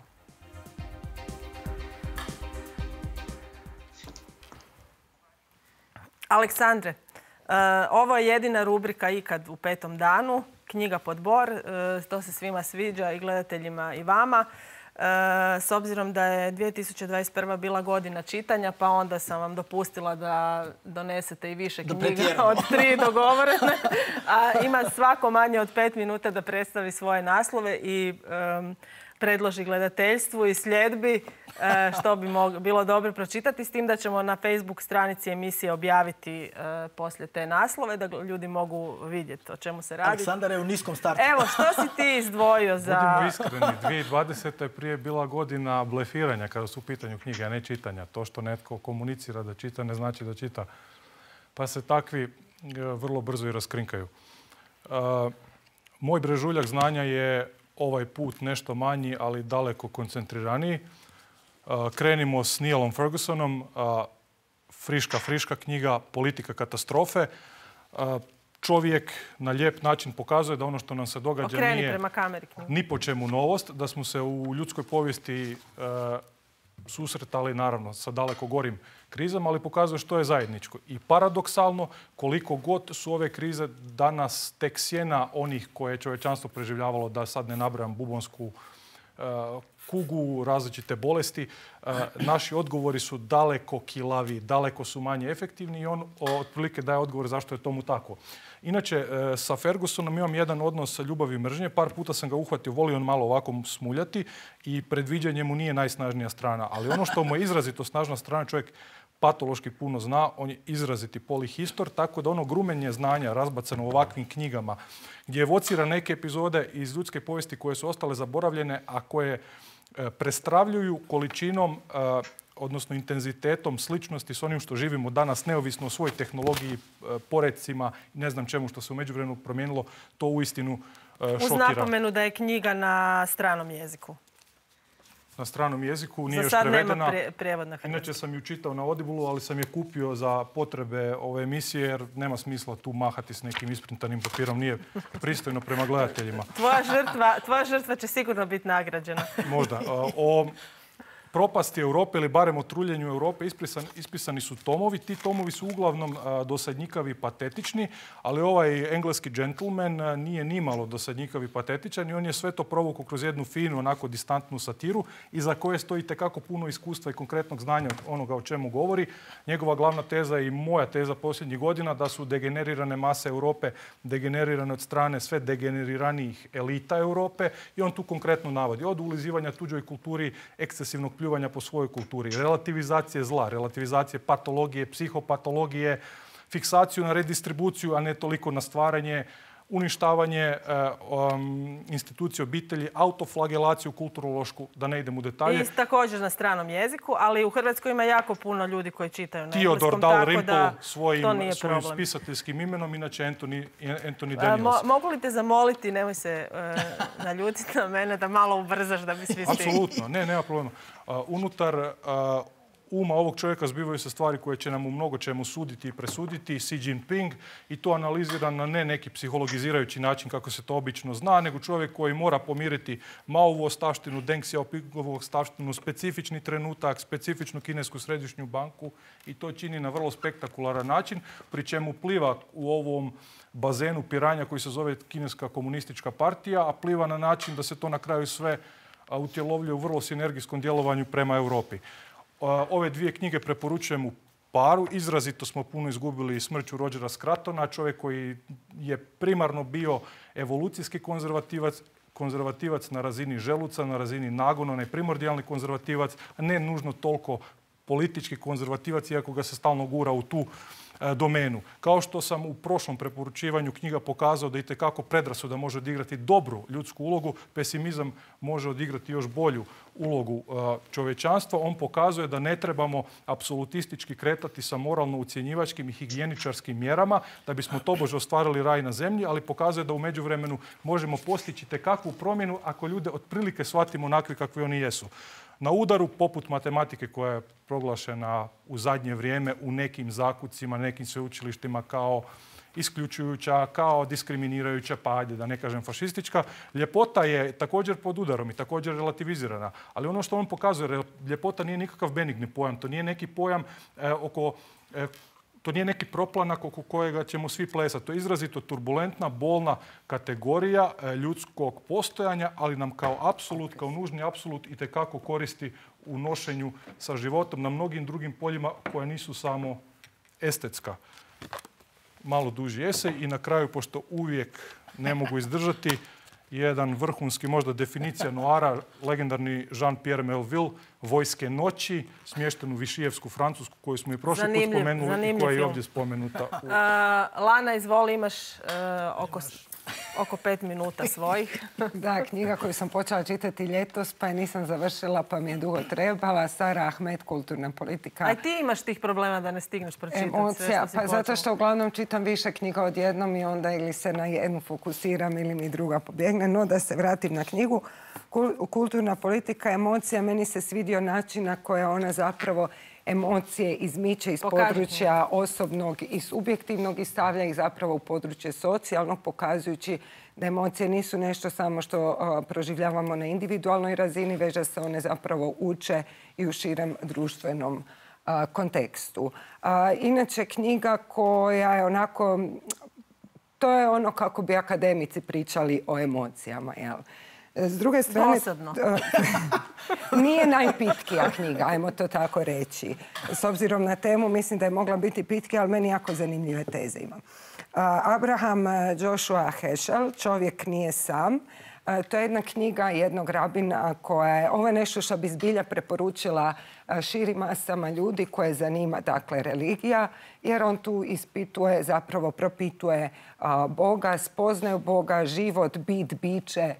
Aleksandre, ovo je jedina rubrika ikad u 5. danu. Knjiga pod bor, to se svima sviđa i gledateljima i vama. S obzirom da je 2021. bila godina čitanja, pa onda sam vam dopustila da donesete i više knjiga od 3 dogovorene. A ima svako manje od 5 minuta da predstavi svoje naslove i predloži gledateljstvu i sljedbi što bi bilo dobro pročitati, s tim da ćemo na Facebook stranici emisije objaviti poslije te naslove da ljudi mogu vidjeti o čemu se radi. Aleksandar je u niskom startu. Evo, što si ti izdvojio za... Budimo iskreni, 2020. je prije bila godina blefiranja kada su u pitanju knjige, a ne čitanja. To što netko komunicira da čita ne znači da čita. Pa se takvi vrlo brzo i raskrinkaju. Moj brežuljak znanja je ovaj put nešto manji, ali daleko koncentriraniji. Krenimo s Neilom Fergusonom. Friška knjiga Politika katastrofe. Čovjek na lijep način pokazuje da ono što nam se događa nije ni po čemu novost. Da smo se u ljudskoj povijesti susretali, naravno, sa daleko gorim krizama, ali pokazuje što je zajedničko. I paradoksalno, koliko god su ove krize danas tek sjena onih koje je čovječanstvo preživljavalo, da sad ne nabrajam bubonsku kugu, različite bolesti, naši odgovori su daleko kilavi, daleko su manje efektivni i on otprilike daje odgovor zašto je tomu tako. Inače, sa Fergusonom imam jedan odnos ljubavi i mržnje. Par puta sam ga uhvatio, volio on malo ovako smuljati i predviđanje mu nije najsnažnija strana. Ali ono što mu je izrazito snažna strana, čovjek patološki puno zna, on je izraziti polihistor, tako da ono grumenje znanja razbacano u ovakvim knjigama, gdje evocira neke epizode iz ljudske povijesti koje su ostale zaboravljene, a koje prestravljuju količinom, odnosno intenzitetom sličnosti s onim što živimo danas, neovisno o svojoj tehnologiji, porecima i ne znam čemu što se u međuvremenu promijenilo, to uistinu šokira. Uz napomenu da je knjiga na stranom jeziku. Na stranom jeziku, nije još Za prevedena. sad nema prijevod na hrvatski. Inače sam ju čitao na Audibleu, ali sam je kupio za potrebe ove emisije jer nema smisla tu mahati s nekim isprintanim papirom, nije pristojno prema gledateljima. Tvoja žrtva će sigurno biti nagrađena. Možda. O propasti Europe ili barem o truljenju Europe ispisani su tomovi. Ti tomovi su uglavnom dosadnjikavi i patetični, ali ovaj engleski gentleman nije nimalo dosadnjikav i patetičan i on je sve to provukao kroz jednu finu, onako distantnu satiru iza koje stoji tekako puno iskustva i konkretnog znanja onoga o čemu govori. Njegova glavna teza i moja teza posljednjih godina da su degenerirane mase Europe degenerirane od strane sve degeneriranijih elita Europe i on tu konkretno navodi od ulizivanja tuđoj kulturi, ekscesivnog pljuvanja po svojoj kulturi, relativizacije zla, relativizacije patologije, psihopatologije, fiksaciju na redistribuciju, a ne toliko na stvaranje, uništavanje institucije obitelji, autoflagelaciju kulturološku, da ne idem u detalje. I također na stranom jeziku, ali u Hrvatskoj ima jako puno ljudi koji čitaju na engleskom, tako da svojim spisateljskim imenom, inače Anthony Daniels. Mogu li te zamoliti, nemoj se naljutiti na mene, da malo ubrzaš da bi svi stigli? Apsolutno, nema problema. Unutar uma ovog čovjeka zbivaju se stvari koje će nam u mnogo čemu suditi i presuditi. Xi Jinping, i to analiziran na ne neki psihologizirajući način kako se to obično zna, nego čovjek koji mora pomiriti Maovu ostavštinu, Deng Xiaopingovu ostavštinu, specifični trenutak, specifičnu kinesku središnju banku, i to čini na vrlo spektakularan način, pri čemu pliva u ovom bazenu piranja koji se zove Kineska komunistička partija, a pliva na način da se to na kraju sve utjelovljuje u vrlo sinergijskom djelovanju prema Europi. Ove dvije knjige preporučujem u paru. Izrazito smo puno izgubili smrću Rodgera Scrutona, čovjek koji je primarno bio evolucijski konzervativac na razini želuca, na razini nagona, onaj primordijalni konzervativac, a ne nužno toliko politički konzervativac, iako ga se stalno gura u tu domenu. Kao što sam u prošlom preporučivanju knjiga pokazao da itekako predrasuda može odigrati dobru ljudsku ulogu, pesimizam može odigrati još bolju ulogu čovječanstva. On pokazuje da ne trebamo apsolutistički kretati sa moralno-ucjenjivačkim i higijeničarskim mjerama da bismo tobože ostvarili raj na zemlji, ali pokazuje da u međuvremenu možemo postići tekakvu promjenu ako ljude otprilike shvatimo onakvi kakvi oni jesu. Na udaru, poput matematike koja je proglašena u zadnje vrijeme u nekim zakucima, nekim sveučilištima kao isključujuća, kao diskriminirajuća, pa ajde da ne kažem fašistička. Ljepota je također pod udarom i također relativizirana. Ali ono što on pokazuje, ljepota nije nikakav benigni pojam. To nije neki pojam to nije neki proplanak oko kojega ćemo svi plesati. To je izrazito turbulentna, bolna kategorija ljudskog postojanja, ali nam kao apsolut, kao nužni apsolut itekako koristi u nošenju sa životom na mnogim drugim poljima koja nisu samo estetska. Malo duži esej i na kraju, pošto uvijek ne mogu izdržati, jedan vrhunski, možda definicija noara, legendarni Jean-Pierre Melville, Vojske noći, smješten u Višijevsku Francusku, koju smo i prošli put spomenuli i koja je ovdje spomenuta. Lana, izvoli, imaš oko 5 minuta svojih. Da, knjiga koju sam počela čitati ljetos, pa je nisam završila, pa mi je dugo trebala. Sara Ahmed, Kulturna politika. A i ti imaš tih problema da ne stigneš pročitati sve što si počela? Zato što uglavnom čitam više knjiga odjednom i onda ili se na jednu fokusiram ili mi druga pobjegne. No, da se vratim na knjigu. Kulturna politika, emocija, meni se svidio način na koje ona zapravo emocije izmiče iz područja osobnog i subjektivnog i stavlja ih zapravo u područje socijalnog, pokazujući da emocije nisu nešto samo što proživljavamo na individualnoj razini, već da se one zapravo uče i u širem društvenom kontekstu. Inače, knjiga koja je onako, to je ono kako bi akademici pričali o emocijama, jel? S druge strane, nije najpitkija knjiga, ajmo to tako reći. S obzirom na temu, mislim da je mogla biti pitkija, ali meni jako zanimljive teze imam. Abraham Joshua Heschel, Čovjek nije sam. To je jedna knjiga jednog rabina koja je, ovo je nešto što bi zbilja preporučila širim masama ljudi koje zanima, dakle, religija, jer on tu ispituje, zapravo propituje Boga, spoznaju Boga, život, bit, biće,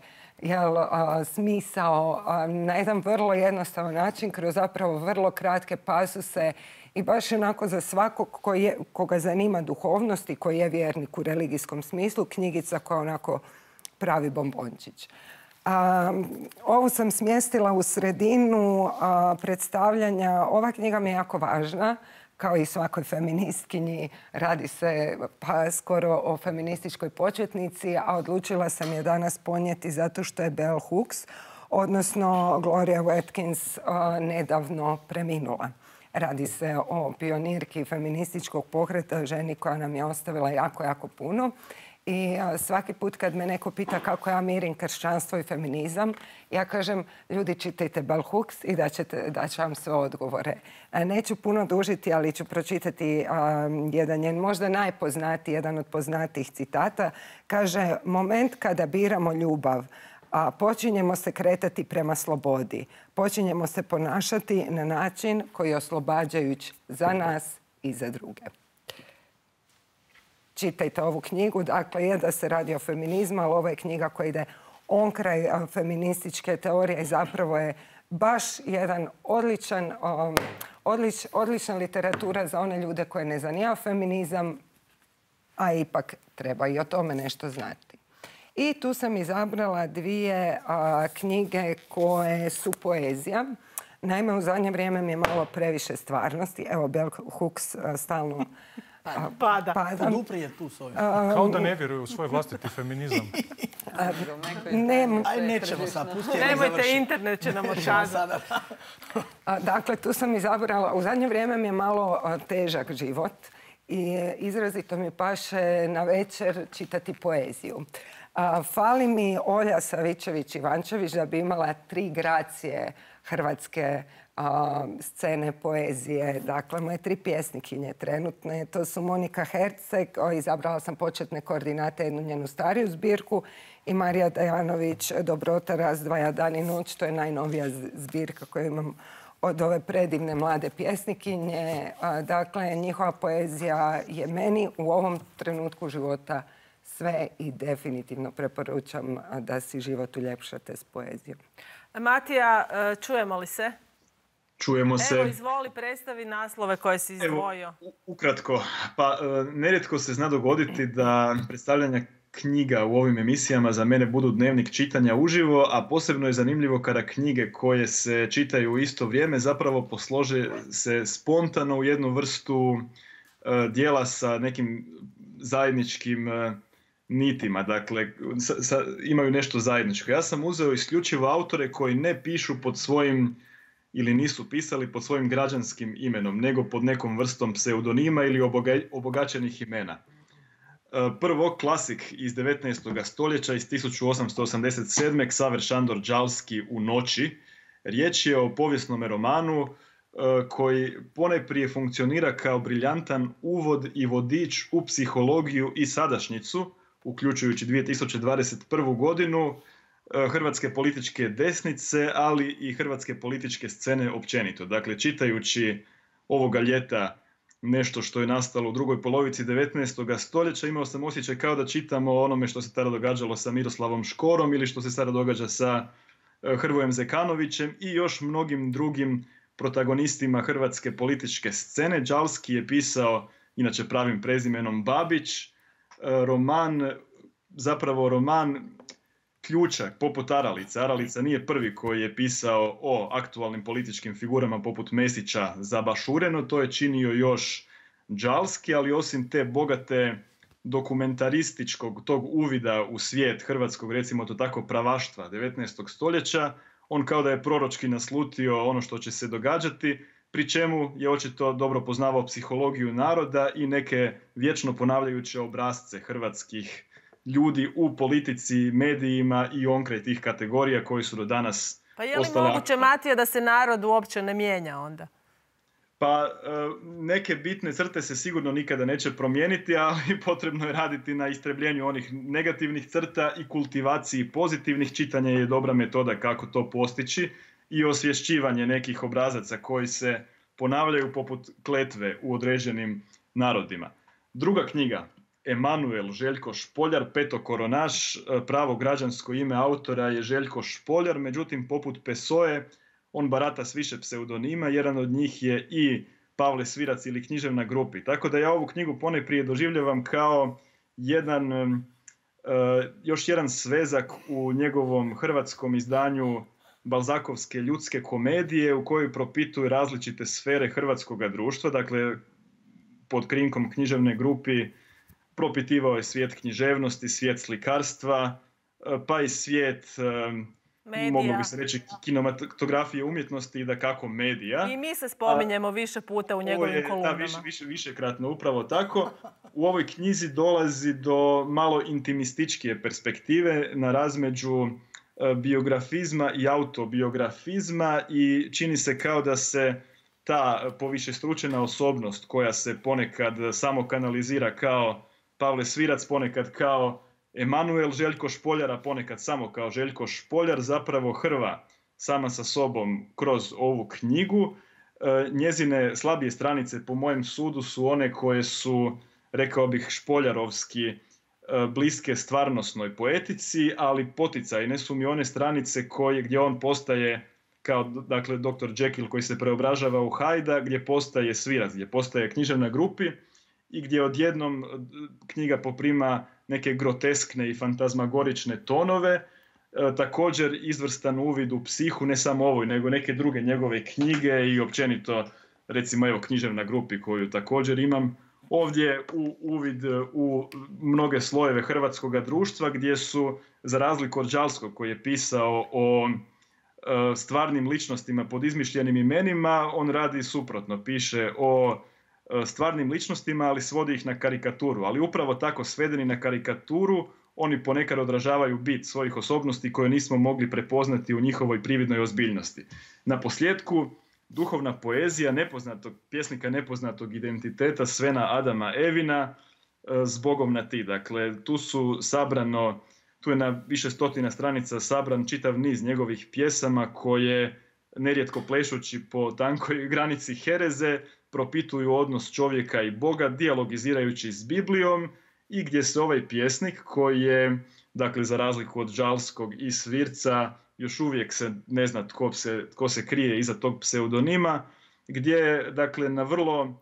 smisao na jedan vrlo jednostavan način kroz zapravo vrlo kratke pasuse i baš onako za svakog koga zanima duhovnost i koji je vjernik u religijskom smislu, knjigica koja onako pravi bombončić. Ovu sam smjestila u sredinu predstavljanja. Ova knjiga mi je jako važna. Kao i svakoj feministkinji, radi se pa skoro o feminističkoj početnici, a odlučila sam je danas ponijeti zato što je Bell Hooks, odnosno Gloria Watkins, nedavno preminula. Radi se o pionirki feminističkog pokreta, ženi koja nam je ostavila jako, jako puno. I svaki put kad me neko pita kako ja mirim kršćanstvo i feminizam, ja kažem, ljudi, čitajte Bell Hooks i da ću vam sve odgovore. Neću puno dužiti, ali ću pročitati jedan njen možda najpoznatiji, jedan od poznatijih citata. Kaže, moment kada biramo ljubav, počinjemo se kretati prema slobodi. Počinjemo se ponašati na način koji je oslobađajuć za nas i za druge. Čitajte ovu knjigu. Dakle, je da se radi o feminizmu, ali ovo je knjiga koja ide onkraj feminističke teorije i zapravo je baš jedan odlična literatura za one ljude koje ne zanima feminizam, a ipak treba i o tome nešto znati. I tu sam izabrala dvije knjige koje su poezija. Naime, u zadnje vrijeme mi je malo previše stvarnosti. Evo, Bell Hooks stalno pada. Poduprije tu s ovim. Kao da ne vjeruju u svoj vlastiti feminizam. Aj, nećemo sad, pustiti. Nemojte, internet će nam otkazati. Dakle, tu sam izabrala. U zadnje vrijeme mi je malo težak život i izrazito mi paše na večer čitati poeziju. Fali mi Olja Savičević-Ivančević da bi imala 3 gracije hrvatske scene poezije. Dakle, moje 3 pjesnikinje trenutne, to su Monika Herceg, izabrala sam početne koordinate, jednu njenu stariju zbirku, i Marija Dajanović, Dobrota razdvaja dan i noć, to je najnovija zbirka koju imam od ove predivne mlade pjesnikinje. Dakle, njihova poezija je meni u ovom trenutku života sve i definitivno preporučam da si život uljepšate s poezijom. Matija, čujemo li se? Čujemo se. Evo, izvoli, predstavi naslove koje si izdvojio. Evo, ukratko. Pa, nerijetko se zna dogoditi da predstavljanja knjiga u ovim emisijama za mene budu dnevnik čitanja uživo, a posebno je zanimljivo kada knjige koje se čitaju u isto vrijeme zapravo poslože se spontano u jednu vrstu dijela sa nekim zajedničkim nitima, dakle imaju nešto zajedničko. Ja sam uzeo isključivo autore koji ne pišu pod svojim ili nisu pisali pod svojim građanskim imenom, nego pod nekom vrstom pseudonima ili obogaćenih imena. Prvo, klasik iz 19. stoljeća, iz 1887. Ksaver Šandor Đalski U noći. Riječ je o povijesnom romanu koji ponajprije funkcionira kao briljantan uvod i vodič u psihologiju i sadašnjicu, uključujući 2021. godinu, hrvatske političke desnice, ali i hrvatske političke scene općenito. Dakle, čitajući ovoga ljeta nešto što je nastalo u drugoj polovici 19. stoljeća, imao sam osjećaj kao da čitamo o onome što se tada događalo sa Miroslavom Škorom ili što se sada događa sa Hrvojem Zekanovićem i još mnogim drugim protagonistima hrvatske političke scene. Đalski je pisao, inače pravim prezimenom Babić, roman ključak, poput Aralice. Aralica nije prvi koji je pisao o aktualnim političkim figurama poput Mesića zabašureno, to je činio još Đalski, ali osim te bogate dokumentarističkog tog uvida u svijet hrvatskog, recimo to tako, pravaštva 19. stoljeća, on kao da je proročki naslutio ono što će se događati, pri čemu je očito dobro poznavao psihologiju naroda i neke vječno ponavljajuće obrasce hrvatskih ljudi u politici, medijima i onkraj tih kategorija koji su do danas Pa je li moguće, Matija, da se narod uopće ne mijenja onda? Pa neke bitne crte se sigurno nikada neće promijeniti, ali potrebno je raditi na istrebljenju onih negativnih crta i kultivaciji pozitivnih. Čitanje je dobra metoda kako to postići i osvješćivanje nekih obrazaca koji se ponavljaju poput kletve u određenim narodima. Druga knjiga, Emanuel Željko Špoljar, petokoronaš, pravo građansko ime autora je Željko Špoljar, međutim poput Pesoje on barata s više pseudonima, jedan od njih je i Pavle Svirac ili Književna grupi. Tako da ja ovu knjigu ponajprije doživljavam kao još jedan svezak u njegovom hrvatskom izdanju balzakovske ljudske komedije u kojoj propituje različite sfere hrvatskoga društva. Dakle, pod krinkom Književne grupi propitivao je svijet književnosti, svijet slikarstva, pa i svijet medija. Moglo bi se reći kinematografije umjetnosti i dakako medija. I mi se spominjemo više puta u njegovim kolumnama. Višekratno, upravo tako. U ovoj knjizi dolazi do malo intimističkije perspektive na razmeđu biografizma i autobiografizma i čini se kao da se ta povišestručena osobnost koja se ponekad samo kanalizira kao Pavle Svirac, ponekad kao Emanuel Željko Špoljara, ponekad samo kao Željko Špoljar, zapravo hrva sama sa sobom kroz ovu knjigu. Njezine slabije stranice, po mojem sudu, su one koje su, rekao bih, špoljarovski bliske stvarnosnoj poetici, ali poticajne su mi one stranice gdje on postaje kao, dakle, dr. Jekyll koji se preobražava u Hyda, gdje postaje Svirac, gdje postaje Književna grupi i gdje odjednom knjiga poprima neke groteskne i fantazmagorične tonove, također izvrstan uvid u psihu, ne samo ovoj, nego neke druge njegove knjige i općenito, recimo evo Književna grupi koju također imam. Ovdje uvid u mnoge slojeve hrvatskog društva gdje su, za razliku od Đalskog koji je pisao o stvarnim ličnostima pod izmišljenim imenima, on radi suprotno, piše o stvarnim ličnostima, ali svodi ih na karikaturu. Ali upravo tako svedeni na karikaturu, oni ponekad odražavaju bit svojih osobnosti koje nismo mogli prepoznati u njihovoj prividnoj ozbiljnosti. Na posljedku, duhovna poezija pjesnika nepoznatog identiteta Svena Adama Evina, Zbogom na ti. Dakle, tu je na više stotina stranica sabran čitav niz njegovih pjesama koje, nerijetko plešući po tankoj granici hereze, propituju odnos čovjeka i Boga, dijalogizirajući s Biblijom, i gdje se ovaj pjesnik koji je, dakle, za razliku od Đalskog i Svirca, još uvijek se ne zna tko se krije iza tog pseudonima, gdje, dakle, na vrlo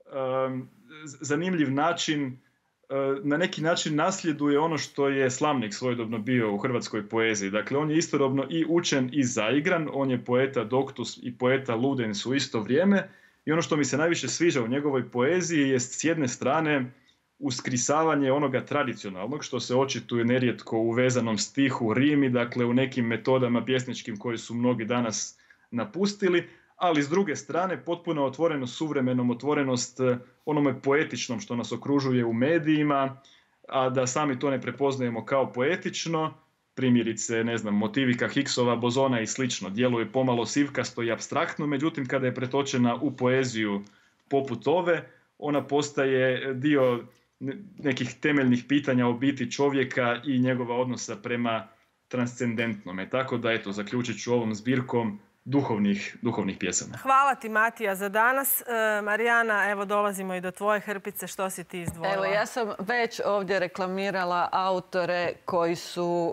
zanimljiv način, na neki način nasljeduje ono što je Slamnik svojedobno bio u hrvatskoj poeziji. Dakle, on je istodobno i učen i zaigran, on je poeta doktus i poeta ludens u isto vrijeme, i ono što mi se najviše sviđa u njegovoj poeziji je s jedne strane uskrisavanje onoga tradicionalnog, što se očituje nerijetko u vezanom stihu, rimi, dakle u nekim metodama pjesničkim koje su mnogi danas napustili, ali s druge strane potpuno otvorenost suvremenom, otvorenost onome poetičnom što nas okružuje u medijima, a da sami to ne prepoznajemo kao poetično. Primjerice, motivika Higgsova bozona i slično, djeluje pomalo sivkasto i apstraktno, međutim kada je pretočena u poeziju poput ove, ona postaje dio nekih temeljnih pitanja o biti čovjeka i njegova odnosa prema transcendentnome. Tako da, eto, zaključit ću ovom zbirkom duhovnih pjesama. Hvala ti, Matija, za danas. Marijana, evo dolazimo i do tvoje hrpice. Što si ti izdvojila? Evo, ja sam već ovdje reklamirala autore koji su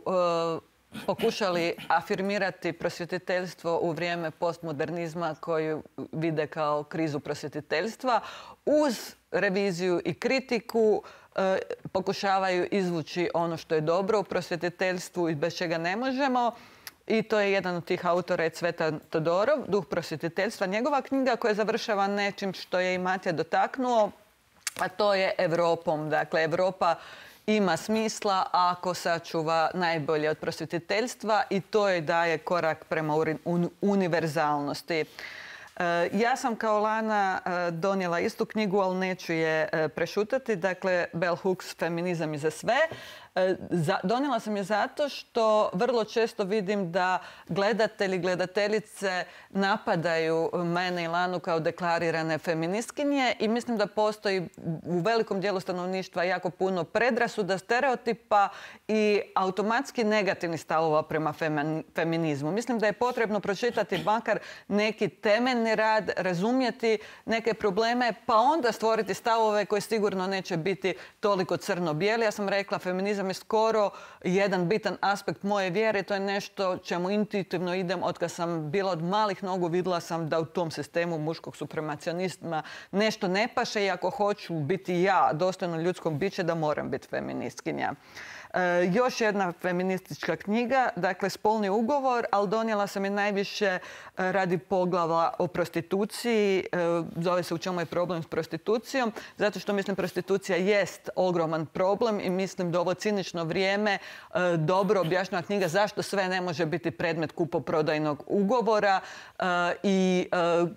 pokušali afirmirati prosvjetiteljstvo u vrijeme postmodernizma koju vide kao krizu prosvjetiteljstva. Uz reviziju i kritiku pokušavaju izvući ono što je dobro u prosvjetiteljstvu i bez čega ne možemo. I to je jedan od tih autora je Cvetan Todorov, Duh prosvjetiteljstva. Njegova knjiga koja završava nečim što je i Matija dotaknuo, a to je Europom. Dakle, Europa ima smisla ako sačuva najbolje od prosvjetiteljstva i to je daje korak prema univerzalnosti. Ja sam kao Lana donijela istu knjigu, ali neću je prešutati. Dakle, Bell Hooks, Feminizam i za sve. Donijela sam je zato što vrlo često vidim da gledatelji, gledateljice napadaju mene i Lanu kao deklarirane feministkinje i mislim da postoji u velikom dijelu stanovništva jako puno predrasuda, stereotipa i automatski negativnih stavova prema feminizmu. Mislim da je potrebno pročitati makar neki temeljni rad, razumjeti neke probleme, pa onda stvoriti stavove koji sigurno neće biti toliko crno-bijeli. Ja sam rekla, feminizam je skoro jedan bitan aspekt moje vjere. To je nešto čemu intuitivno idem. Od kad sam bila od malih nogu, vidjela sam da u tom sistemu muškog supremacionizma nešto ne paše i ako hoću biti ja dostojno ljudskom biće, da moram biti feministkinja. Još jedna feministička knjiga, dakle Spolni ugovor, ali donijela sam je najviše radi poglava o prostituciji. Zove se U čemu je problem s prostitucijom, zato što mislim prostitucija jest ogroman problem i mislim da ovo cinično vrijeme dobro objašnjava knjiga zašto sve ne može biti predmet kupoprodajnog ugovora i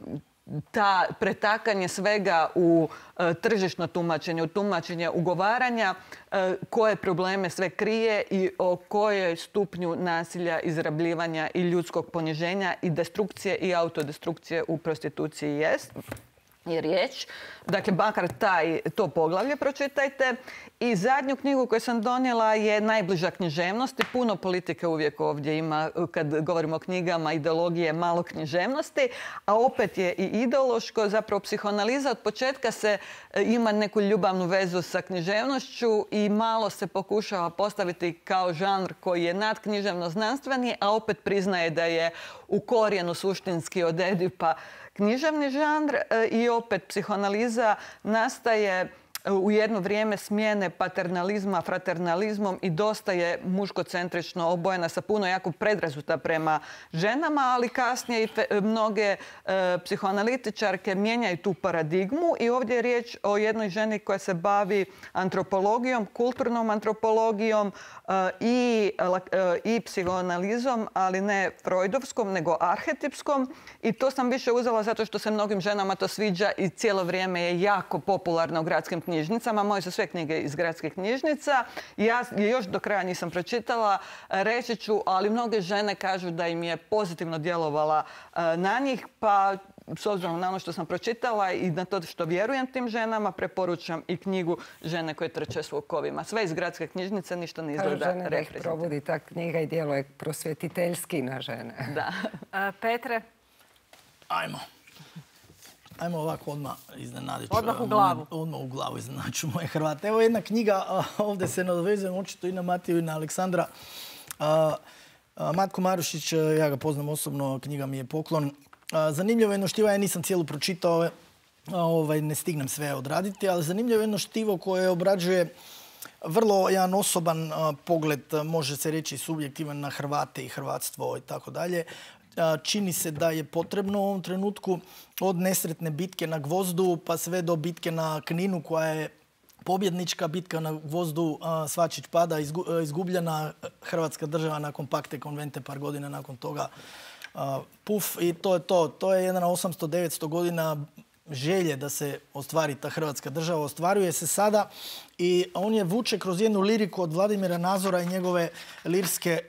ta pretakanje svega u tržišno tumačenje, u tumačenje ugovaranja, koje probleme sve krije i o kojoj stupnju nasilja, izrabljivanja i ljudskog poniženja i destrukcije i autodestrukcije u prostituciji je riječ. Dakle, makar to poglavlje pročitajte. I zadnju knjigu koju sam donijela je Najbliža književnosti. Puno politike uvijek ovdje ima, kad govorimo o knjigama, ideologije, malo književnosti, a opet je i ideološko. Zapravo, psihoanaliza od početka ima neku ljubavnu vezu sa književnošću i malo se pokušava postaviti kao žanr koji je nadknjiževno-znanstveni, a opet priznaje da je u korijenu suštinski od Edipa književni žanr i opet psihoanaliza nastaje u jedno vrijeme smjene paternalizma fraternalizmom i dosta je muškocentrično obojena sa puno jako predrasuda prema ženama, ali kasnije i mnoge psihoanalitičarke mijenjaju tu paradigmu i ovdje je riječ o jednoj ženi koja se bavi antropologijom, kulturnom antropologijom i psihoanalizom, ali ne freudovskom, nego arhetipskom. I to sam više uzela zato što se mnogim ženama to sviđa i cijelo vrijeme je jako popularna u gradskim knjižnicama. Moje su sve knjige iz gradskih knjižnica. Ja je još do kraja nisam pročitala, reći ću, ali mnoge žene kažu da im je pozitivno djelovala na njih, pa s obzirom na ono što sam pročitala i na to što vjerujem tim ženama, preporučam i knjigu Žene koje trče s vukovima. Sve iz gradske knjižnice, ništa ne izgleda reprezentativno. Da ih probudi ta knjiga i djeluje prosvjetiteljski na žene. Da. Petre? Ajmo ovako odmah iznenaditi. Odmah u glavu. Odmah u glavu iznenaču moje Hrvate. Evo jedna knjiga, ovdje se nadovezujem očito i na Matiju i na Aleksandra. Matko Marušić, ja ga poznam osobno, knjiga mi je poklon. Zanimljivo jedno štivo, ja nisam cijelu pročitao, ne stignem sve odraditi, ali zanimljivo jedno štivo koje obrađuje vrlo jedan osoban pogled, može se reći subjektivan na Hrvate i hrvatstvo i tako dalje. Čini se da je potrebno u ovom trenutku od nesretne bitke na Gvozdu pa sve do bitke na Kninu koja je pobjednička bitka na Gvozdu, Svačić pada, izgubljena Hrvatska država nakon pakte konvente par godina nakon toga. Puf, i to je to. To je jedna 800-900 godina želje da se ostvari ta Hrvatska država. Ostvaruje se sada i on je vuče kroz jednu liriku od Vladimira Nazora i njegove lirske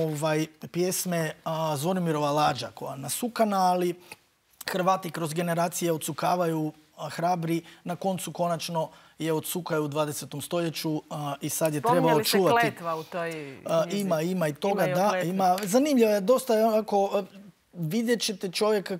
pjesme Zvonimirova lađa koja nasukana, ali Hrvati kroz generacije odsukavaju hrabri, na koncu konačno je odsukaju u 20. stoljeću i sad je treba očuvati. Spominjali se kletva u toj knjizi? Ima i toga, da. Zanimljivo je, dosta je onako, vidjet ćete čovjeka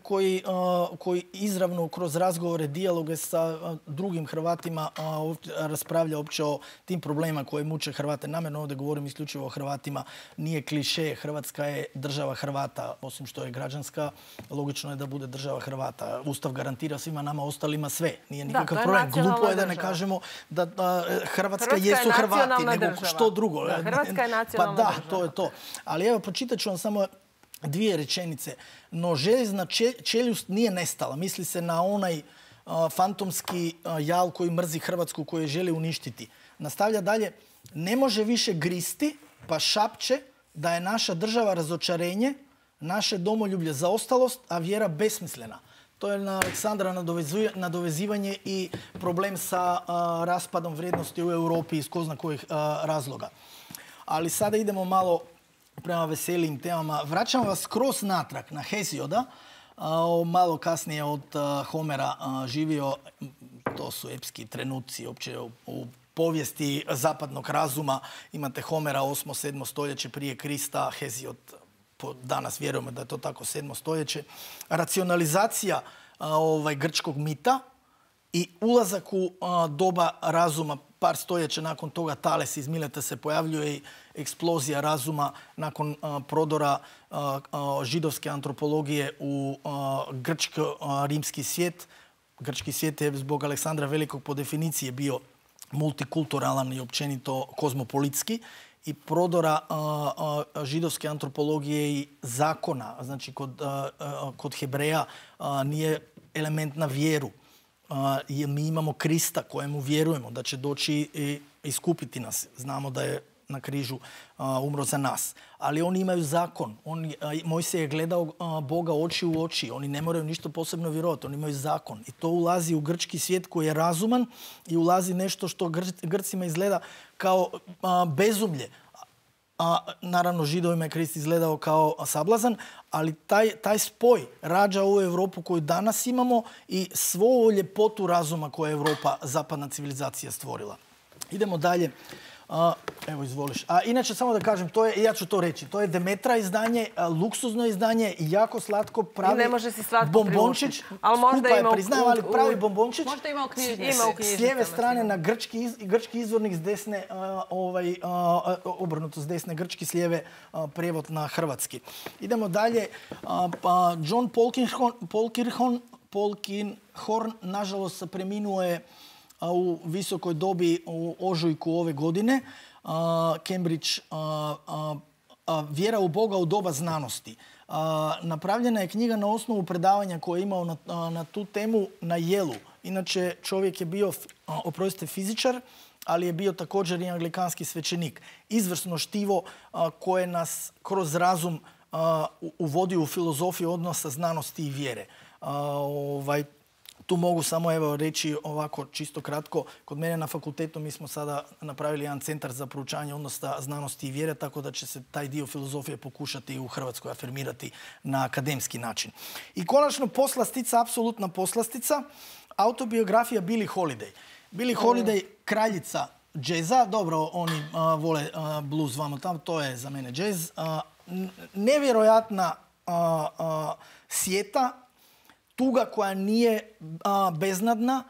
koji izravno kroz razgovore, dijaloge sa drugim Hrvatima raspravlja uopće o tim problemima koje muče Hrvate. Namjerno ovdje govorim isključivo o Hrvatima. Nije kliše, Hrvatska je država Hrvata, osim što je građanska. Logično je da bude država Hrvata. Ustav garantira svima nama ostalima sve. Nije nikakav problem. Glupo je da ne kažemo da Hrvatska jesu Hrvati, nego što drugo. Hrvatska je nacionalna država. Pa da, to je to. Ali evo, pročitat ću vam samo 2 rečenice. No željezna čeljust nije nestala. Misli se na onaj fantomski jal koji mrzi Hrvatsku, koji je želi uništiti. Nastavlja dalje. Ne može više gristi, pa šapće da je naša država razočarenje, naše domoljublje zaostalost, a vjera besmislena. To je na Aleksandra nadovezivanje i problem sa raspadom vrijednosti u Europi iz ko zna kojih razloga. Ali sada idemo malo prema veselijim temama. Vraćam vas skroz natrag na Hezioda. Malo kasnije od Homera živio, to su epski trenuci uopće u povijesti zapadnog razuma. Imate Homera 8. 7. stoljeće prije Krista, Heziod danas vjerujemo da je to tako 7. stoljeće. Racionalizacija grčkog mita i ulazak u doba razuma. Par stoljeća nakon toga Tales iz Mileta se pojavljuje i eksplozija razuma nakon prodora židovske antropologije u grčko-rimski svijet. Grčki svijet je zbog Aleksandra Velikog po definiciji bio multikulturalan i općenito kozmopolitski. I prodora židovske antropologije i zakona, znači kod Hebreja nije element na vjeru. Mi imamo Krista kojemu vjerujemo da će doći i iskupiti nas. Znamo da je na križu umro za nas. Ali oni imaju zakon. Mojsije je gledao Boga oči u oči. Oni ne moraju ništa posebno vjerovati. Oni imaju zakon. I to ulazi u grčki svijet koji je razuman i ulazi nešto što Grcima izgleda kao bezumlje. Naravno, Židovima je Krist izgledao kao sablazan, ali taj spoj rađa ovu Europu koju danas imamo i svu ovu ljepotu razuma koju je Europa, zapadna civilizacija, stvorila. Idemo dalje. Evo, izvoliš. Inače, samo da kažem, ja ću to reći, to je Demetra izdanje, luksuzno izdanje, jako slatko, pravi ne može si slatko bombončić. Ali možda ima priznajem, ali pravi bombončić. Možda ima u knjižnici. S lijeve strane na grčki izvornik, s desne, obrnuto s desne grčki, s lijeve prijevod na hrvatski. Idemo dalje. John Polkinghorne, nažalost, preminuo je u visokoj dobi u ožujku ove godine. Cambridge, Vjera u Boga u doba znanosti. Napravljena je knjiga na osnovu predavanja koje je imao na tu temu na Yale-u. Inače, čovjek je bio, fizičar, ali je bio također i anglikanski svećenik. Izvrsno štivo koje nas kroz razum uvodi u filozofiju odnosa znanosti i vjere. Tu mogu samo reći ovako čisto kratko. Kod mene na fakultetu mi smo sada napravili jedan centar za proučavanje odnosa znanosti i vjere, tako da će se taj dio filozofije pokušati u Hrvatskoj afirmirati na akademski način. I konačno poslastica, apsolutna poslastica, autobiografija Billie Holiday. Billie Holiday, kraljica džeza. Dobro, oni vole blues vamo tamo, to je za mene džez. Nevjerojatna sjeta, tuga koja nije beznadna,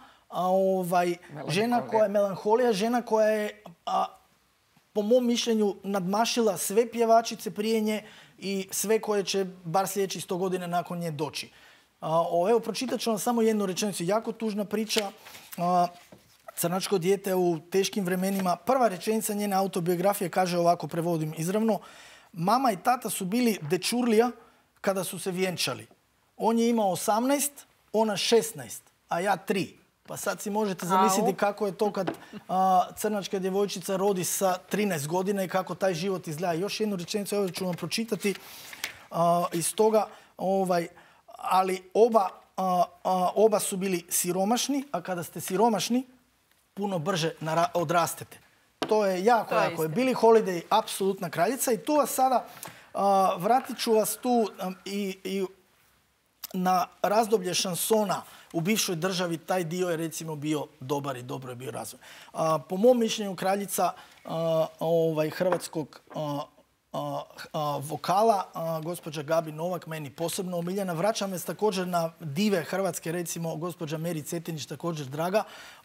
žena koja je melanholija, žena koja je, po mom mišljenju, nadmašila sve pjevačice prije nje i sve koje će bar sljedećih 100 godina nakon nje doći. Evo, pročitat ću vam samo jednu rečenicu. Jako tužna priča. Crnačko dijete u teškim vremenima. Prva rečenica njene autobiografije kaže ovako, prevodim izravno. Mama i tata su bili dečurlija kada su se vjenčali. On je imao 18, ona 16, a ja 3. Pa sad si možete zamisliti kako je to kad crnačka djevojčica rodi sa 13 godina i kako taj život izgleda. Još jednu rečenicu, evo ću vam pročitati iz toga. Ali oba su bili siromašni, a kada ste siromašni, puno brže odrastete. To je jako. Billie Holiday, apsolutna kraljica. I tu vas sada, vratit ću vas tu i na razdoblje šansona u bivšoj državi. Taj dio je recimo bio dobar i dobro je bio razvoj. Po mom mišljenju kraljica hrvatskog vokala, gospođa Gabi Novak, meni posebno omiljena. Vraćam se također na dive hrvatske, recimo gospođa Meri Cetinić, također draga.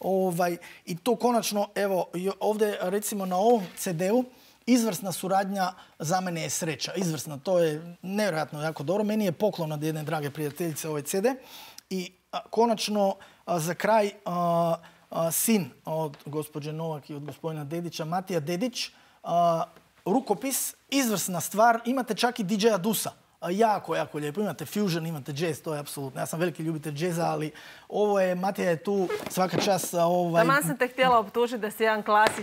I to konačno, evo, ovdje recimo na ovom CD-u, izvrsna suradnja za mene je sreća. Izvrsna, to je nevjerojatno jako dobro. Meni je poklon od jedne drage prijateljice ovaj CD. I konačno, za kraj, sin od gospođe Novak i od gospodina Dedića, Matija Dedić, rukopis, izvrsna stvar. Imate čak i DJ-a Dusa. Jako, jako lijepo. Imate fusion, imate jazz, to je apsolutno. Ja sam veliki ljubitelj džeza, ali ovo je, Matija je tu svaka čast. Taman sam te htjela optužiti da si jedan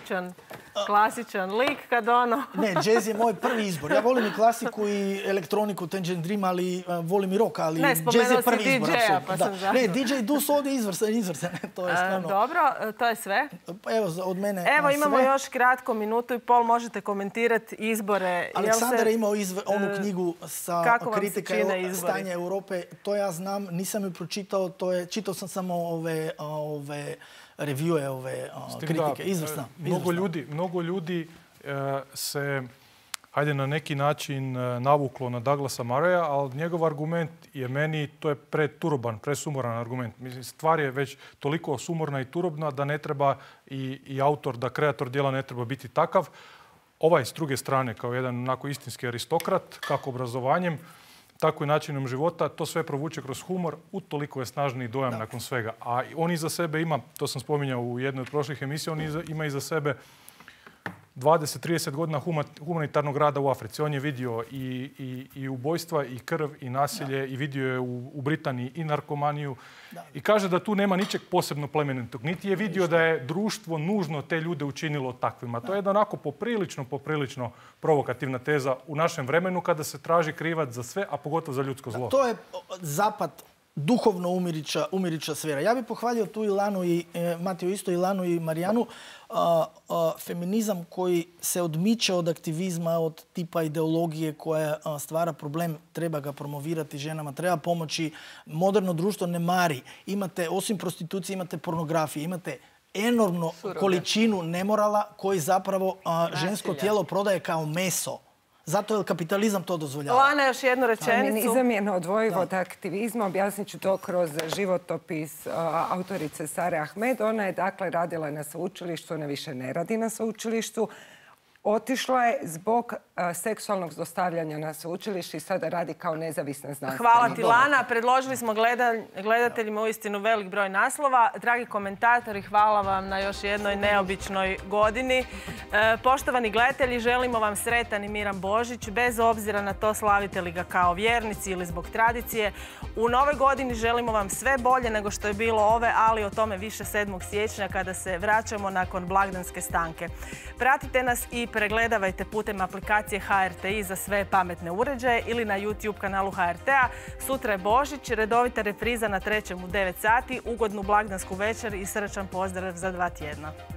klasičan lik kad ono... Ne, jazz je moj prvi izbor. Ja volim i klasiku i elektroniku, Tangerine Dream, ali volim i rock, ali jazz je prvi izbor. Ne, DJ Dus ovdje izvrsan. To je stvarno... Dobro, to je sve. Evo, od mene Evo, imamo još kratko, minutu i pol, možete komentirati izbore. Aleksandar je imao onu knjigu sa kritika stanja Europe. To ja znam, nisam ju pročitao, čitao sam samo ove reviewe, ove kritike. Izvrsna. Mnogo ljudi se, hajde na neki način, navuklo na Douglasa Murraya, ali njegov argument je meni, to je preturban, presumoran argument. Mislim, stvar je već toliko sumorna i turobna da ne treba i autor, da kreator djela ne treba biti takav. Ovaj, s druge strane, kao jedan onako istinski aristokrat, kako obrazovanjem, tako i načinom života, to sve provuče kroz humor, utoliko je snažniji dojam nakon svega. A on iza sebe ima, to sam spominjao u jednoj od prošlih emisija, on ima iza sebe 20-30 godina humanitarnog rada u Africi. On je vidio i ubojstva, i krv, i nasilje, i vidio je u Britaniji i narkomaniju. I kaže da tu nema ničeg posebno plemenitog. Niti je vidio da je društvo nužno te ljude učinilo takvima. To je jedna onako poprilično provokativna teza u našem vremenu kada se traži krivac za sve, a pogotovo za ljudsko zlo. To je zapad duhovno umiriča sfera. Ja bih pohvalio tu Ilanu i Matiju isto, Ilanu i Marijanu. Feminizam koji se odmiče od aktivizma, od tipa ideologije koja stvara problem, treba ga promovirati ženama, treba pomoći. Moderno društvo ne mari. Imate, osim prostitucije, imate pornografije, imate enormnu količinu nemorala koji zapravo žensko tijelo prodaje kao meso. Zato je kapitalizam to dozvoljava. Lana, još jednu rečenicu. Feminizam je neodvojiv od aktivizma. Objasnit ću to kroz životopis autorice Sare Ahmed. Ona je dakle radila na sveučilištu, ona više ne radi na sveučilištu. Otišla je zbog seksualnog zlostavljanja na sveučilištu i sada radi kao nezavisna znanstvenica. Hvala ti, Lana. Predložili smo gledateljima uistinu velik broj naslova. Dragi komentatori, hvala vam na još jednoj neobičnoj godini. Poštovani gledatelji, želimo vam sretan i miran Božić, bez obzira na to slavite li ga kao vjernici ili zbog tradicije. U nove godini želimo vam sve bolje nego što je bilo ove, ali o tome više 7. siječnja kada se vraćamo nakon blagdanske stanke. Pratite nas i pregledavajte putem aplikacije HRTI za sve pametne uređaje ili na YouTube kanalu HRT-a. Sutra je Božić, redovita repriza na 3. u 9 sati. Ugodnu blagdansku večer i srčan pozdrav za 2 tjedna.